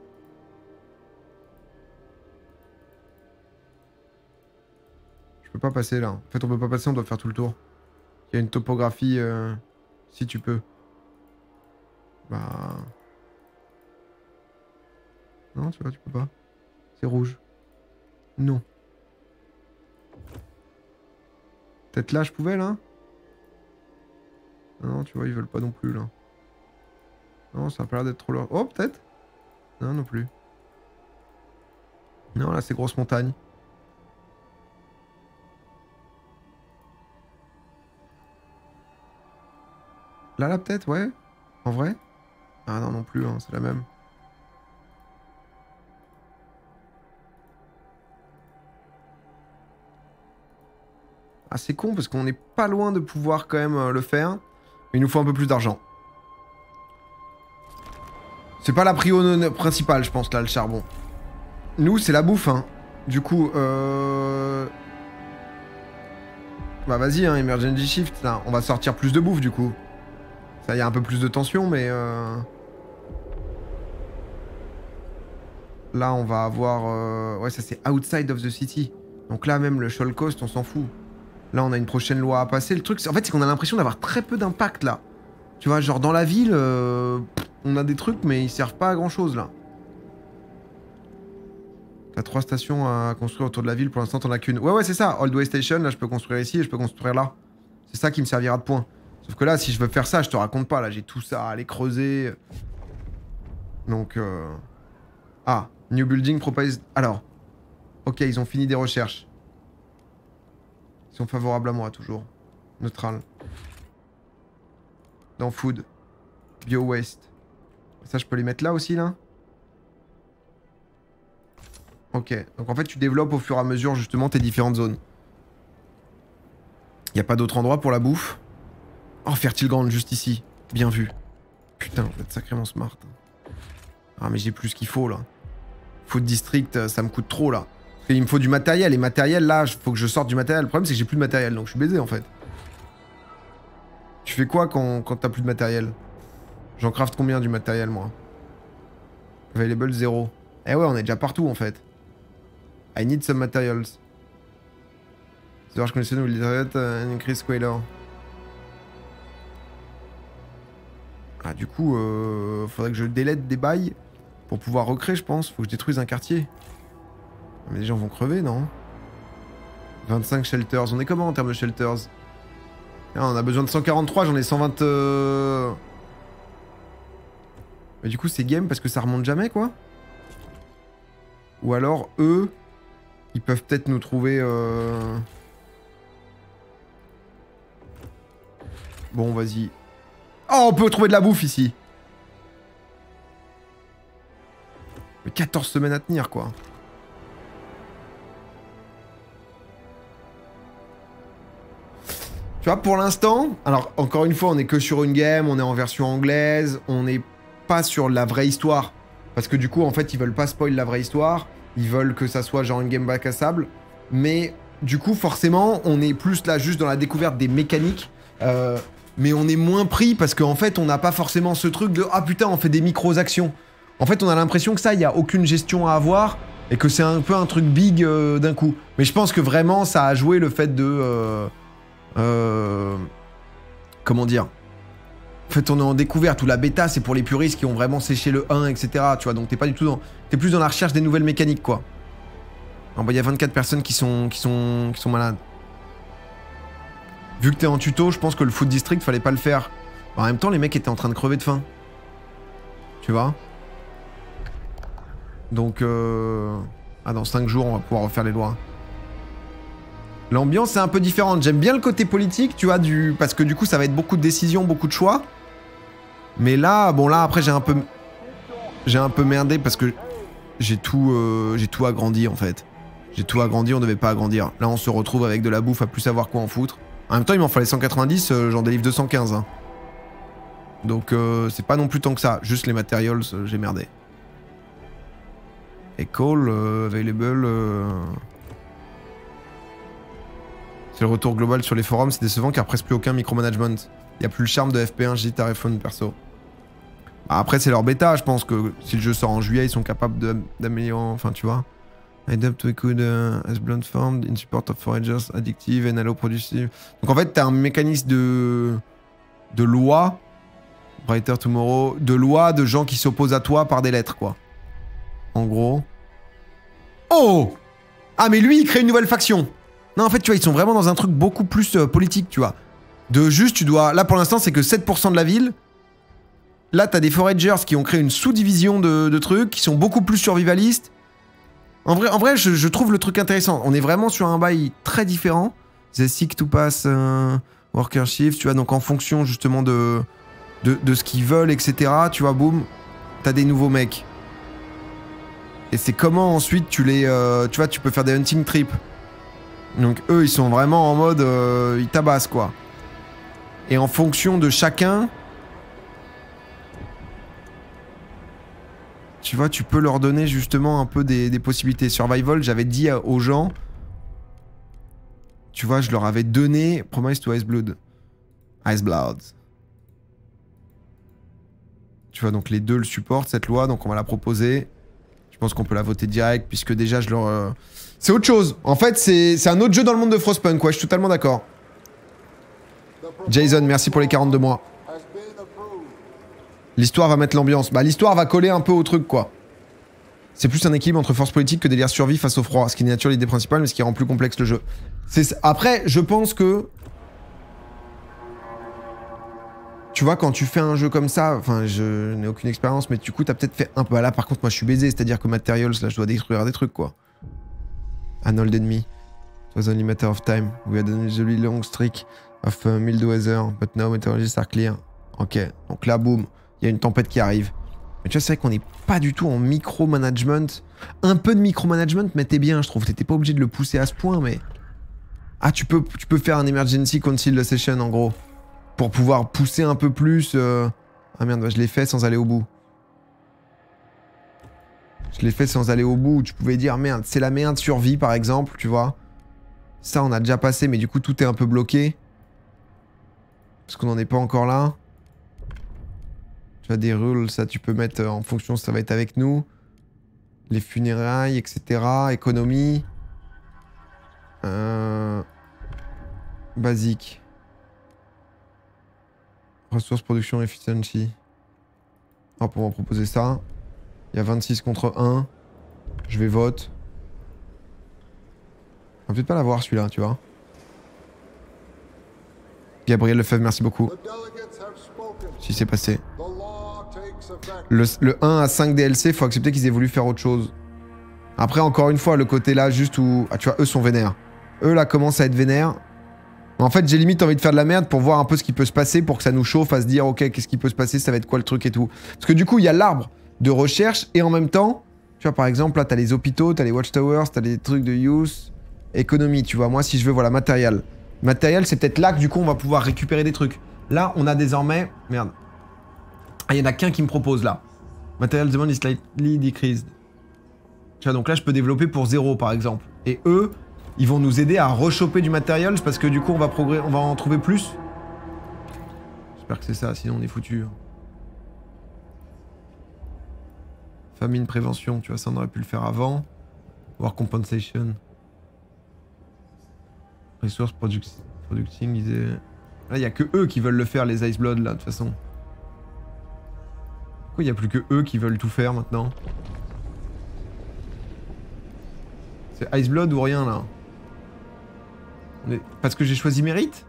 Je peux pas passer, là. En fait, on peut pas passer, on doit faire tout le tour. Il y a une topographie, euh... si tu peux. Bah... Non, tu vois, tu peux pas. C'est rouge. Non. Peut-être là, je pouvais, là? Non, tu vois, ils veulent pas non plus, là. Non, ça a pas l'air d'être trop loin. Oh, peut-être? Non, non plus. Non, là, c'est grosse montagne. Là, là, peut-être, ouais. En vrai? Ah non, non plus, hein, c'est la même. Ah, c'est con parce qu'on n'est pas loin de pouvoir quand même euh, le faire. Mais il nous faut un peu plus d'argent. C'est pas la prio principale, je pense, là, le charbon. Nous, c'est la bouffe, hein. Du coup, euh... Bah vas-y, hein, Emergency Shift, là. On va sortir plus de bouffe, du coup. Ça, y a un peu plus de tension, mais... Euh... Là, on va avoir... Euh... Ouais, ça, c'est outside of the city. Donc là, même le Shoal Coast, on s'en fout. Là, on a une prochaine loi à passer. Le truc, en fait, c'est qu'on a l'impression d'avoir très peu d'impact, là. Tu vois, genre, dans la ville, euh, on a des trucs, mais ils servent pas à grand-chose, là. T'as trois stations à construire autour de la ville. Pour l'instant, t'en as qu'une. Ouais, ouais, c'est ça. Old Way Station, là, je peux construire ici et je peux construire là. C'est ça qui me servira de point. Sauf que là, si je veux faire ça, je te raconte pas. Là, j'ai tout ça à aller creuser. Donc, euh... Ah, New Building Proposed... Alors. Ok, ils ont fini des recherches. Ils sont favorables à moi, toujours. Neutral. Dans Food. Bio Waste. Ça, je peux les mettre là aussi, là? Ok. Donc en fait, tu développes au fur et à mesure, justement, tes différentes zones. Y a pas d'autre endroit pour la bouffe? Oh, Fertile Grande, juste ici. Bien vu. Putain, vous êtes sacrément smart. Ah, mais j'ai plus ce qu'il faut, là. Food District, ça me coûte trop, là. Parce qu'il me faut du matériel. Et matériel, là, il faut que je sorte du matériel. Le problème, c'est que j'ai plus de matériel, donc je suis baisé, en fait. Tu fais quoi quand, quand t'as plus de matériel? J'en craft combien du matériel, moi? Available zéro. Eh ouais, on est déjà partout, en fait. I need some materials. Storage condition will generate an increased squaler. Ah, du coup, euh, faudrait que je délète des bails pour pouvoir recréer, je pense. Faut que je détruise un quartier. Mais les gens vont crever, non? vingt-cinq shelters. On est comment en termes de shelters? Ah, on a besoin de cent quarante-trois, j'en ai cent vingt... Euh... Mais du coup, c'est game parce que ça remonte jamais, quoi. Ou alors, eux, ils peuvent peut-être nous trouver... Euh... Bon, vas-y. Oh, on peut trouver de la bouffe ici. Mais quatorze semaines à tenir, quoi. Tu vois, pour l'instant, alors encore une fois, on est que sur une game, on est en version anglaise, on n'est pas sur la vraie histoire. Parce que du coup, en fait, ils veulent pas spoil la vraie histoire. Ils veulent que ça soit genre une game bac à sable. Mais du coup, forcément, on est plus là juste dans la découverte des mécaniques. Euh, mais on est moins pris parce qu'en fait, on n'a pas forcément ce truc de « Ah putain, on fait des micro-actions ». En fait, on a l'impression que ça, il n'y a aucune gestion à avoir et que c'est un peu un truc big euh, d'un coup. Mais je pense que vraiment, ça a joué le fait de... Euh, euh, comment dire? En fait, on est en découverte, où la bêta, c'est pour les puristes qui ont vraiment séché le un, et cetera. Tu vois, donc t'es pas du tout dans... T'es plus dans la recherche des nouvelles mécaniques, quoi. Il bah, y a vingt-quatre personnes qui sont, qui sont, qui sont malades. Vu que t'es en tuto, je pense que le Food District, fallait pas le faire. En même temps, les mecs étaient en train de crever de faim. Tu vois? Donc, euh... ah, dans cinq jours, on va pouvoir refaire les lois. L'ambiance est un peu différente. J'aime bien le côté politique, tu vois, du... parce que du coup, ça va être beaucoup de décisions, beaucoup de choix. Mais là, bon, là, après, j'ai un peu... J'ai un peu merdé parce que j'ai tout, euh... j'ai tout agrandi, en fait. J'ai tout agrandi, on devait pas agrandir. Là, on se retrouve avec de la bouffe à plus savoir quoi en foutre. En même temps, il m'en fallait cent quatre-vingt-dix, euh, j'en délivre deux cent quinze. Hein. Donc, euh, c'est pas non plus tant que ça. Juste les materials, euh, j'ai merdé. Et call, euh, available... Euh... C'est le retour global sur les forums, c'est décevant car presque plus aucun micromanagement. Il n'y a plus le charme de F P un, J T R F un perso. Bah après, c'est leur bêta, je pense que si le jeu sort en juillet, ils sont capables d'améliorer, enfin, tu vois. Adapt to include uh, as blunt formed in support of foragers, addictive and allow productive. Donc en fait, t'as un mécanisme de... de loi, Brighter Tomorrow, de loi de gens qui s'opposent à toi par des lettres, quoi. En gros. Oh! Ah, mais lui, il crée une nouvelle faction. Non, en fait, tu vois, ils sont vraiment dans un truc beaucoup plus euh, politique, tu vois. De juste, tu dois... Là, pour l'instant, c'est que sept pour cent de la ville. Là, t'as des foragers qui ont créé une sous-division de, de trucs, qui sont beaucoup plus survivalistes. En vrai, en vrai je, je trouve le truc intéressant. On est vraiment sur un bail très différent. They seek to pass euh, worker shift, tu vois, donc en fonction, justement, de, de, de ce qu'ils veulent, et cetera. Tu vois, boum, t'as des nouveaux mecs. Et c'est comment, ensuite, tu les... Euh, tu vois, tu peux faire des hunting trips. Donc eux, ils sont vraiment en mode... Euh, ils tabassent, quoi. Et en fonction de chacun... Tu vois, tu peux leur donner justement un peu des, des possibilités. Survival, j'avais dit aux gens... Tu vois, je leur avais donné... Promise to Iceblood. Iceblood. Tu vois, donc les deux le supportent, cette loi. Donc on va la proposer. Je pense qu'on peut la voter direct, puisque déjà, je leur... Euh... C'est autre chose. En fait, c'est un autre jeu dans le monde de Frostpunk, quoi. Je suis totalement d'accord. Jason, merci pour les quarante-deux mois. L'histoire va mettre l'ambiance. Bah, l'histoire va coller un peu au truc, quoi. C'est plus un équilibre entre force politique que délire survie face au froid. Ce qui dénature l'idée principale, mais ce qui rend plus complexe le jeu. Après, je pense que... Tu vois, quand tu fais un jeu comme ça, enfin, je n'ai aucune expérience, mais du coup, t'as peut-être fait un peu... Bah là, par contre, moi, je suis baisé, c'est-à-dire que Materials, là, je dois détruire des trucs, quoi. An old enemy. It was only a matter of time. We had an unusually long streak of uh, mild weather, but now meteorologists are clear. Ok, donc là, boum, il y a une tempête qui arrive. Mais tu vois, c'est vrai qu'on n'est pas du tout en micromanagement. Un peu de micromanagement, mais t'es bien, je trouve. T'étais pas obligé de le pousser à ce point, mais... Ah, tu peux, tu peux faire un emergency concile session, en gros. Pour pouvoir pousser un peu plus... Euh... Ah merde, bah, je l'ai fait sans aller au bout. Je l'ai fait sans aller au bout, où tu pouvais dire, merde, c'est la merde survie, par exemple, tu vois. Ça, on a déjà passé, mais du coup, tout est un peu bloqué. Parce qu'on n'en est pas encore là. Tu as des rules, ça, tu peux mettre en fonction, ça va être avec nous. Les funérailles, et cetera. Économie. Euh... Basique. Ressources, production, efficiency. Hop, on va proposer ça. Il y a vingt-six contre un. Je vais vote. On va peut-être pas l'avoir celui-là, tu vois. Gabriel Lefebvre, merci beaucoup. Si c'est passé. Le, le un à cinq D L C, faut accepter qu'ils aient voulu faire autre chose. Après, encore une fois, le côté là, juste où... Ah, tu vois, eux sont vénères. Eux, là, commencent à être vénères. En fait, j'ai limite envie de faire de la merde pour voir un peu ce qui peut se passer, pour que ça nous chauffe à se dire, ok, qu'est-ce qui peut se passer, ça va être quoi le truc et tout. Parce que du coup, il y a l'arbre de recherche et en même temps, tu vois, par exemple, là, t'as les hôpitaux, t'as les watchtowers, t'as les trucs de use, économie, tu vois. Moi, si je veux, voilà, matériel. Matériel, c'est peut-être là que du coup, on va pouvoir récupérer des trucs. Là, on a désormais... Merde. Ah, il y en a qu'un qui me propose, là. Material demand is slightly decreased. Tu vois, donc là, je peux développer pour zéro, par exemple. Et eux... Ils vont nous aider à rechoper du matériel parce que du coup on va progresser, on va en trouver plus. J'espère que c'est ça, sinon on est foutu. Famine prévention, tu vois, ça on aurait pu le faire avant. War compensation. Resource product producting, ils est... Là il y a que eux qui veulent le faire, les Ice Blood là de toute façon. Pourquoi il n'y a plus que eux qui veulent tout faire maintenant? C'est Ice Blood ou rien là? Parce que j'ai choisi mérite?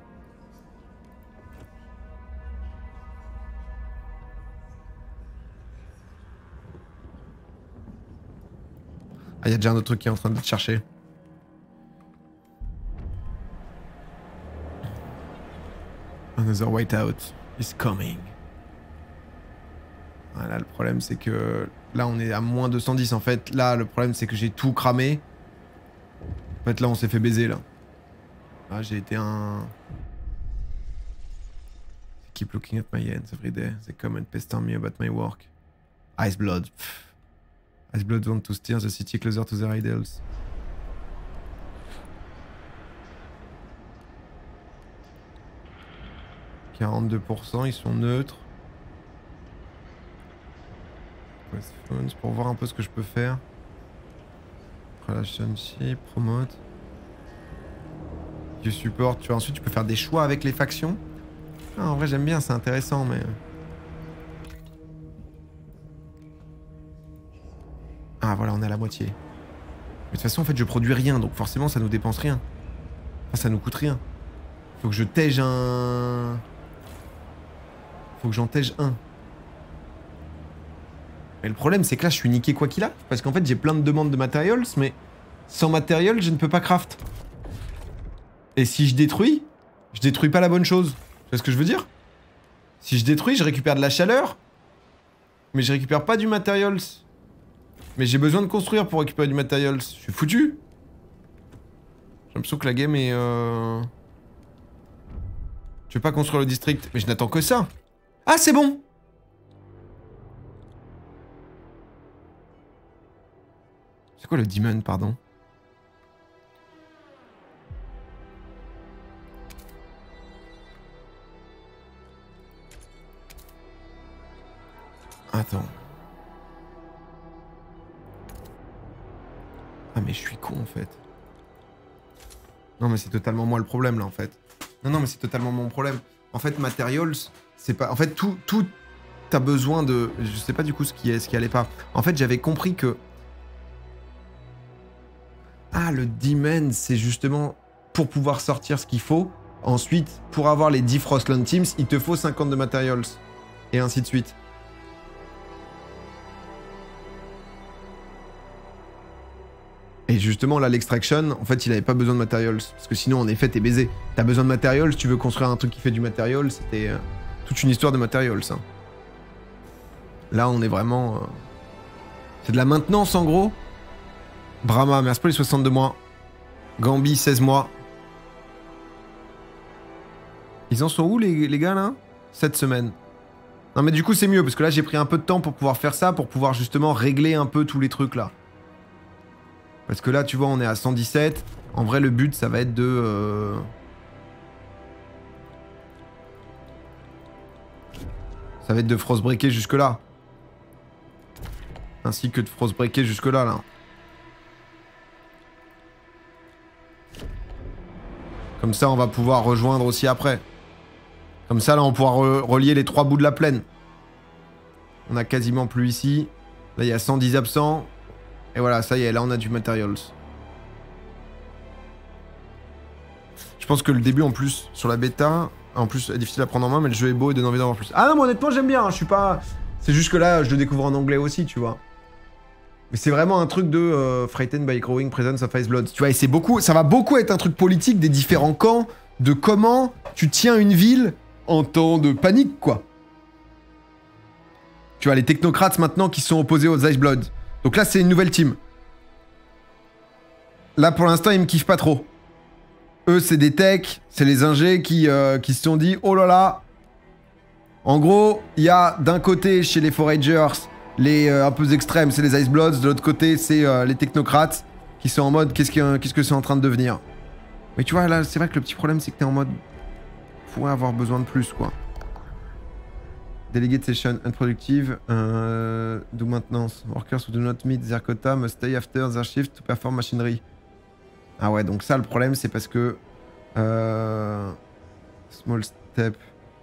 Ah, il y a déjà un autre truc qui est en train de te chercher. Another whiteout is coming. Voilà, le problème c'est que... Là, on est à moins deux cent dix en fait. Là, le problème c'est que j'ai tout cramé. En fait, là, on s'est fait baiser là. Ah, j'ai été un... Keep looking at my hands every day. They come and pester me about my work. Ice Blood. Pff. Ice Blood want to steer the city closer to their idols. quarante-deux pour cent, ils sont neutres. Pour voir un peu ce que je peux faire. Relationship, promote. You support, tu vois, ensuite tu peux faire des choix avec les factions. Ah, en vrai j'aime bien, c'est intéressant, mais... Ah voilà, on est à la moitié. Mais de toute façon, en fait, je produis rien, donc forcément ça nous dépense rien. Enfin, ça nous coûte rien. Faut que je tège un... Faut que j'en tège un. Mais le problème, c'est que là, je suis niqué quoi qu'il a. Parce qu'en fait, j'ai plein de demandes de materials, mais sans matériel, je ne peux pas craft. Et si je détruis, je détruis pas la bonne chose. Tu vois ce que je veux dire? Si je détruis, je récupère de la chaleur, mais je récupère pas du materials. Mais j'ai besoin de construire pour récupérer du materials. Je suis foutu. J'ai l'impression que la game est... Euh... Je vais pas construire le district, mais je n'attends que ça. Ah, c'est bon! C'est quoi le demon, pardon? Attends. Ah mais je suis con en fait. Non mais c'est totalement moi le problème là en fait. Non non mais c'est totalement mon problème. En fait materials, c'est pas... En fait tout, tout t'as besoin de... Je sais pas du coup ce qui, est, ce qui allait pas. En fait j'avais compris que... Ah le demand c'est justement pour pouvoir sortir ce qu'il faut. Ensuite pour avoir les dix Frostland Teams il te faut cinquante de materials. Et ainsi de suite. Et justement, là, l'extraction, en fait, il avait pas besoin de materials. Parce que sinon, en effet, t'es baisé. T'as besoin de materials, tu veux construire un truc qui fait du material, c'était euh, toute une histoire de materials. Hein. Là, on est vraiment... Euh... C'est de la maintenance, en gros. Brahma, merci pour les soixante-deux mois. Gambi, seize mois. Ils en sont où, les, les gars, là? sept semaines. Non, mais du coup, c'est mieux, parce que là, j'ai pris un peu de temps pour pouvoir faire ça, pour pouvoir justement régler un peu tous les trucs, là. Parce que là, tu vois, on est à cent dix-sept. En vrai, le but, ça va être de... Euh... Ça va être de frostbreaker jusque-là. Ainsi que de frostbreaker jusque-là, là. Comme ça, on va pouvoir rejoindre aussi après. Comme ça, là, on pourra re relier les trois bouts de la plaine. On a quasiment plus ici. Là, il y a cent dix absents. Et voilà, ça y est, là, on a du materials. Je pense que le début, en plus, sur la bêta... En plus, est difficile à prendre en main, mais le jeu est beau et donne envie d'en voir plus. Ah non, mais honnêtement, j'aime bien. Hein, je suis pas... C'est juste que là, je le découvre en anglais aussi, tu vois. Mais c'est vraiment un truc de euh, Frightened by Growing Presence of Iceblood. Tu vois, et c'est beaucoup... Ça va beaucoup être un truc politique des différents camps, de comment tu tiens une ville en temps de panique, quoi. Tu vois, les technocrates, maintenant, qui sont opposés aux Iceblood. Donc là, c'est une nouvelle team. Là, pour l'instant, ils me kiffent pas trop. Eux, c'est des techs, c'est les ingés qui, euh, qui se sont dit « Oh là là !» En gros, il y a d'un côté, chez les Foragers, les euh, un peu extrêmes, c'est les Icebloods. De l'autre côté, c'est euh, les technocrates qui sont en mode « Qu'est-ce que qu'est-ce que c'est en train de devenir ?» Mais tu vois, là, c'est vrai que le petit problème, c'est que t'es en mode... Pourrait avoir besoin de plus, quoi. Delegate session unproductive. Euh, do maintenance. Workers who do not meet their quota must stay after their shift to perform machinery. Ah ouais, donc ça, le problème, c'est parce que... Euh, small step.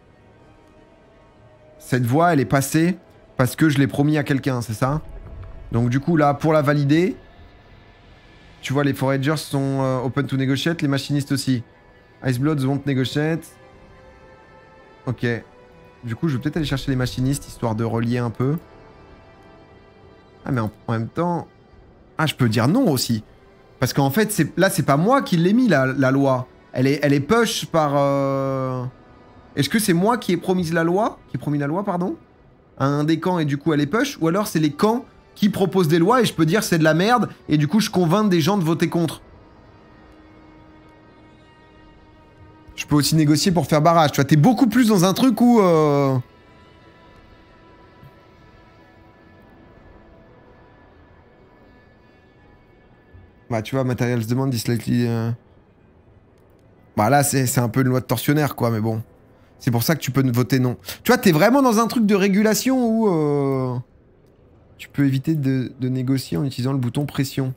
Cette voie, elle est passée parce que je l'ai promis à quelqu'un, c'est ça? Donc du coup, là, pour la valider... Tu vois, les Foragers sont euh, open to negotiate, les machinistes aussi. Icebloods won't negotiate. Ok. Du coup, je vais peut-être aller chercher les machinistes, histoire de relier un peu. Ah, mais en, en même temps... Ah, je peux dire non aussi. Parce qu'en fait, là, c'est pas moi qui l'ai mis, la, la loi. Elle est, elle est push par... Euh... Est-ce que c'est moi qui ai promis la loi Qui ai promis la loi, pardon à un des camps, et du coup, elle est push? Ou alors, c'est les camps qui proposent des lois, et je peux dire c'est de la merde, et du coup, je convainc des gens de voter contre. Je peux aussi négocier pour faire barrage. Tu vois, t'es beaucoup plus dans un truc où... Euh... Bah, tu vois, Materials Demand, is slightly... Euh... Bah là, c'est un peu une loi de tortionnaire, quoi, mais bon. C'est pour ça que tu peux voter non. Tu vois, t'es vraiment dans un truc de régulation où... Euh... Tu peux éviter de, de négocier en utilisant le bouton pression.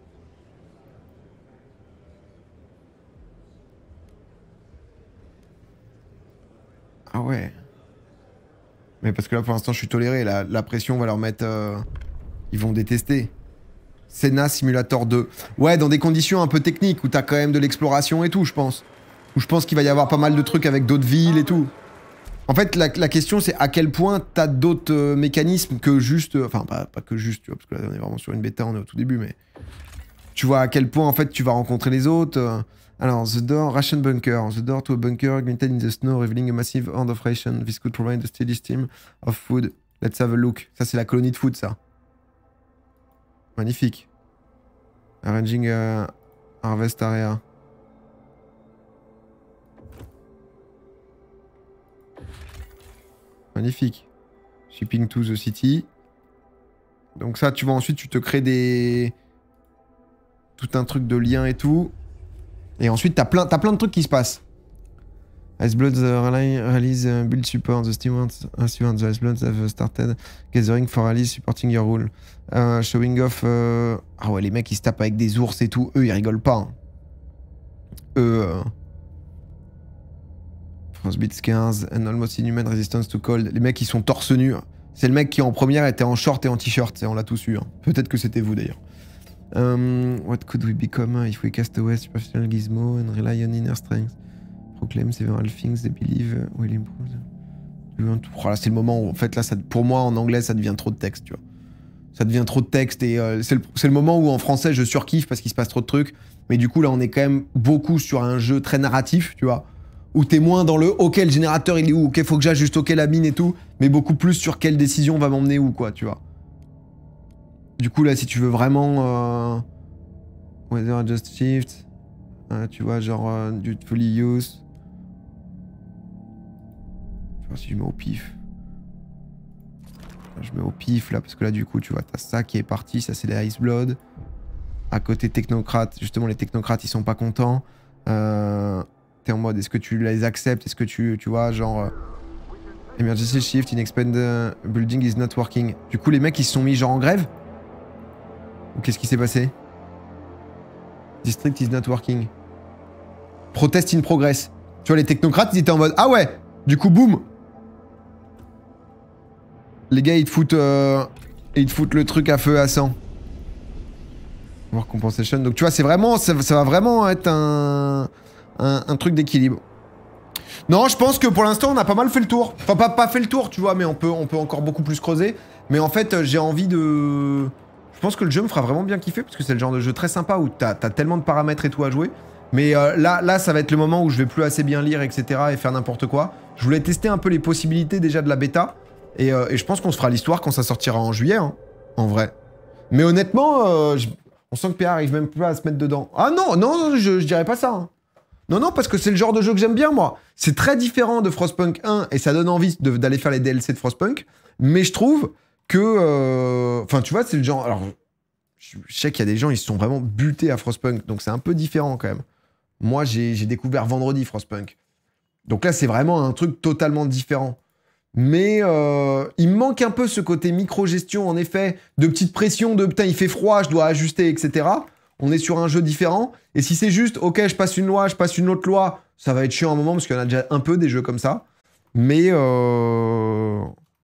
Ah ouais. Mais parce que là, pour l'instant, je suis toléré. La, la pression va leur mettre... Euh... Ils vont détester. Senna Simulator deux. Ouais, dans des conditions un peu techniques, où t'as quand même de l'exploration et tout, je pense. Où je pense qu'il va y avoir pas mal de trucs avec d'autres villes et tout. En fait, la, la question, c'est à quel point t'as d'autres euh, mécanismes que juste... Euh, enfin, pas, pas que juste, tu vois, parce que là, on est vraiment sur une bêta, on est au tout début, mais... Tu vois à quel point, en fait, tu vas rencontrer les autres. Euh... Alors, the door, ration bunker. The door to a bunker, augmented in the snow, revealing a massive hoard of ration. This could provide a steady stream of food. Let's have a look. Ça, c'est la colonie de food, ça. Magnifique. Arranging a harvest area. Magnifique. Shipping to the city. Donc ça, tu vois, ensuite, tu te crées des... Tout un truc de lien et tout. Et ensuite, t'as plein, t'as plein de trucs qui se passent. Icebloods uh, release uh, build support. The stewards, uh, stewards the Icebloods have started gathering for rallies supporting your rule. Uh, showing off... Uh... Ah ouais, les mecs, ils se tapent avec des ours et tout. Eux, ils rigolent pas. Hein. Eux... Euh... Frostbite Scars and almost inhuman resistance to cold. Les mecs, ils sont torse nus. C'est le mec qui, en première, était en short et en t-shirt. On l'a tous eu. Hein. Peut-être que c'était vous, d'ailleurs. Um, what could we become if we cast away superficial gizmo and rely on inner strength? Proclaim several things they believe will improve. Oh là, c'est le moment où, en fait, là, ça, pour moi, en anglais, ça devient trop de texte, tu vois. Ça devient trop de texte et euh, c'est le, le moment où, en français, je surkiffe parce qu'il se passe trop de trucs. Mais du coup, là, on est quand même beaucoup sur un jeu très narratif, tu vois. où t'es moins dans le « ok, le générateur il est où, ok, faut que j'ajuste, ok, la mine et tout », mais beaucoup plus sur quelle décision va m'emmener où, quoi, tu vois. Du coup, là, si tu veux vraiment... Euh... Weather Adjust Shift, euh, tu vois, genre euh, du fully use. Tu vois, si je mets au pif. Je mets au pif, là, parce que là, du coup, tu vois, t'as ça qui est parti, ça, c'est les Ice Blood. À côté technocrates, justement, les technocrates, ils sont pas contents. Euh... T'es en mode, est-ce que tu les acceptes? Est-ce que tu, tu vois, genre... Euh... Emergency shift in expand building is not working. Du coup, les mecs, ils se sont mis genre en grève? Ou qu'est-ce qui s'est passé? District is not working. Protest in progress. Tu vois, les technocrates, ils étaient en mode, ah ouais! Du coup, boum! Les gars, ils te foutent... Euh... Ils te foutent le truc à feu à sang. War compensation. Donc, tu vois, c'est vraiment... Ça, ça va vraiment être un... Un, un truc d'équilibre. Non, je pense que pour l'instant, on a pas mal fait le tour. Enfin, pas, pas fait le tour, tu vois, mais on peut, on peut encore beaucoup plus creuser. Mais en fait, j'ai envie de... Je pense que le jeu me fera vraiment bien kiffer, parce que c'est le genre de jeu très sympa où t'as t'as tellement de paramètres et tout à jouer. Mais euh, là, là, ça va être le moment où je vais plus assez bien lire, et cetera et faire n'importe quoi. Je voulais tester un peu les possibilités déjà de la bêta. Et, euh, et je pense qu'on se fera l'histoire quand ça sortira en juillet, hein, en vrai. Mais honnêtement, euh, je... on sent que P R arrive même pas à se mettre dedans. Ah non, non, je, je dirais pas ça, hein. Non, non, parce que c'est le genre de jeu que j'aime bien, moi. C'est très différent de Frostpunk un, et ça donne envie d'aller faire les D L C de Frostpunk, mais je trouve que... Enfin, euh... tu vois, c'est le genre... Alors, je sais qu'il y a des gens, ils se sont vraiment butés à Frostpunk, donc c'est un peu différent, quand même. Moi, j'ai découvert vendredi Frostpunk. Donc là, c'est vraiment un truc totalement différent. Mais euh, il me manque un peu ce côté micro-gestion, en effet, de petite pression, de « putain, il fait froid, je dois ajuster, et cetera » On est sur un jeu différent. Et si c'est juste, ok, je passe une loi, je passe une autre loi, ça va être chiant un moment parce qu'il y en a déjà un peu des jeux comme ça. Mais, euh...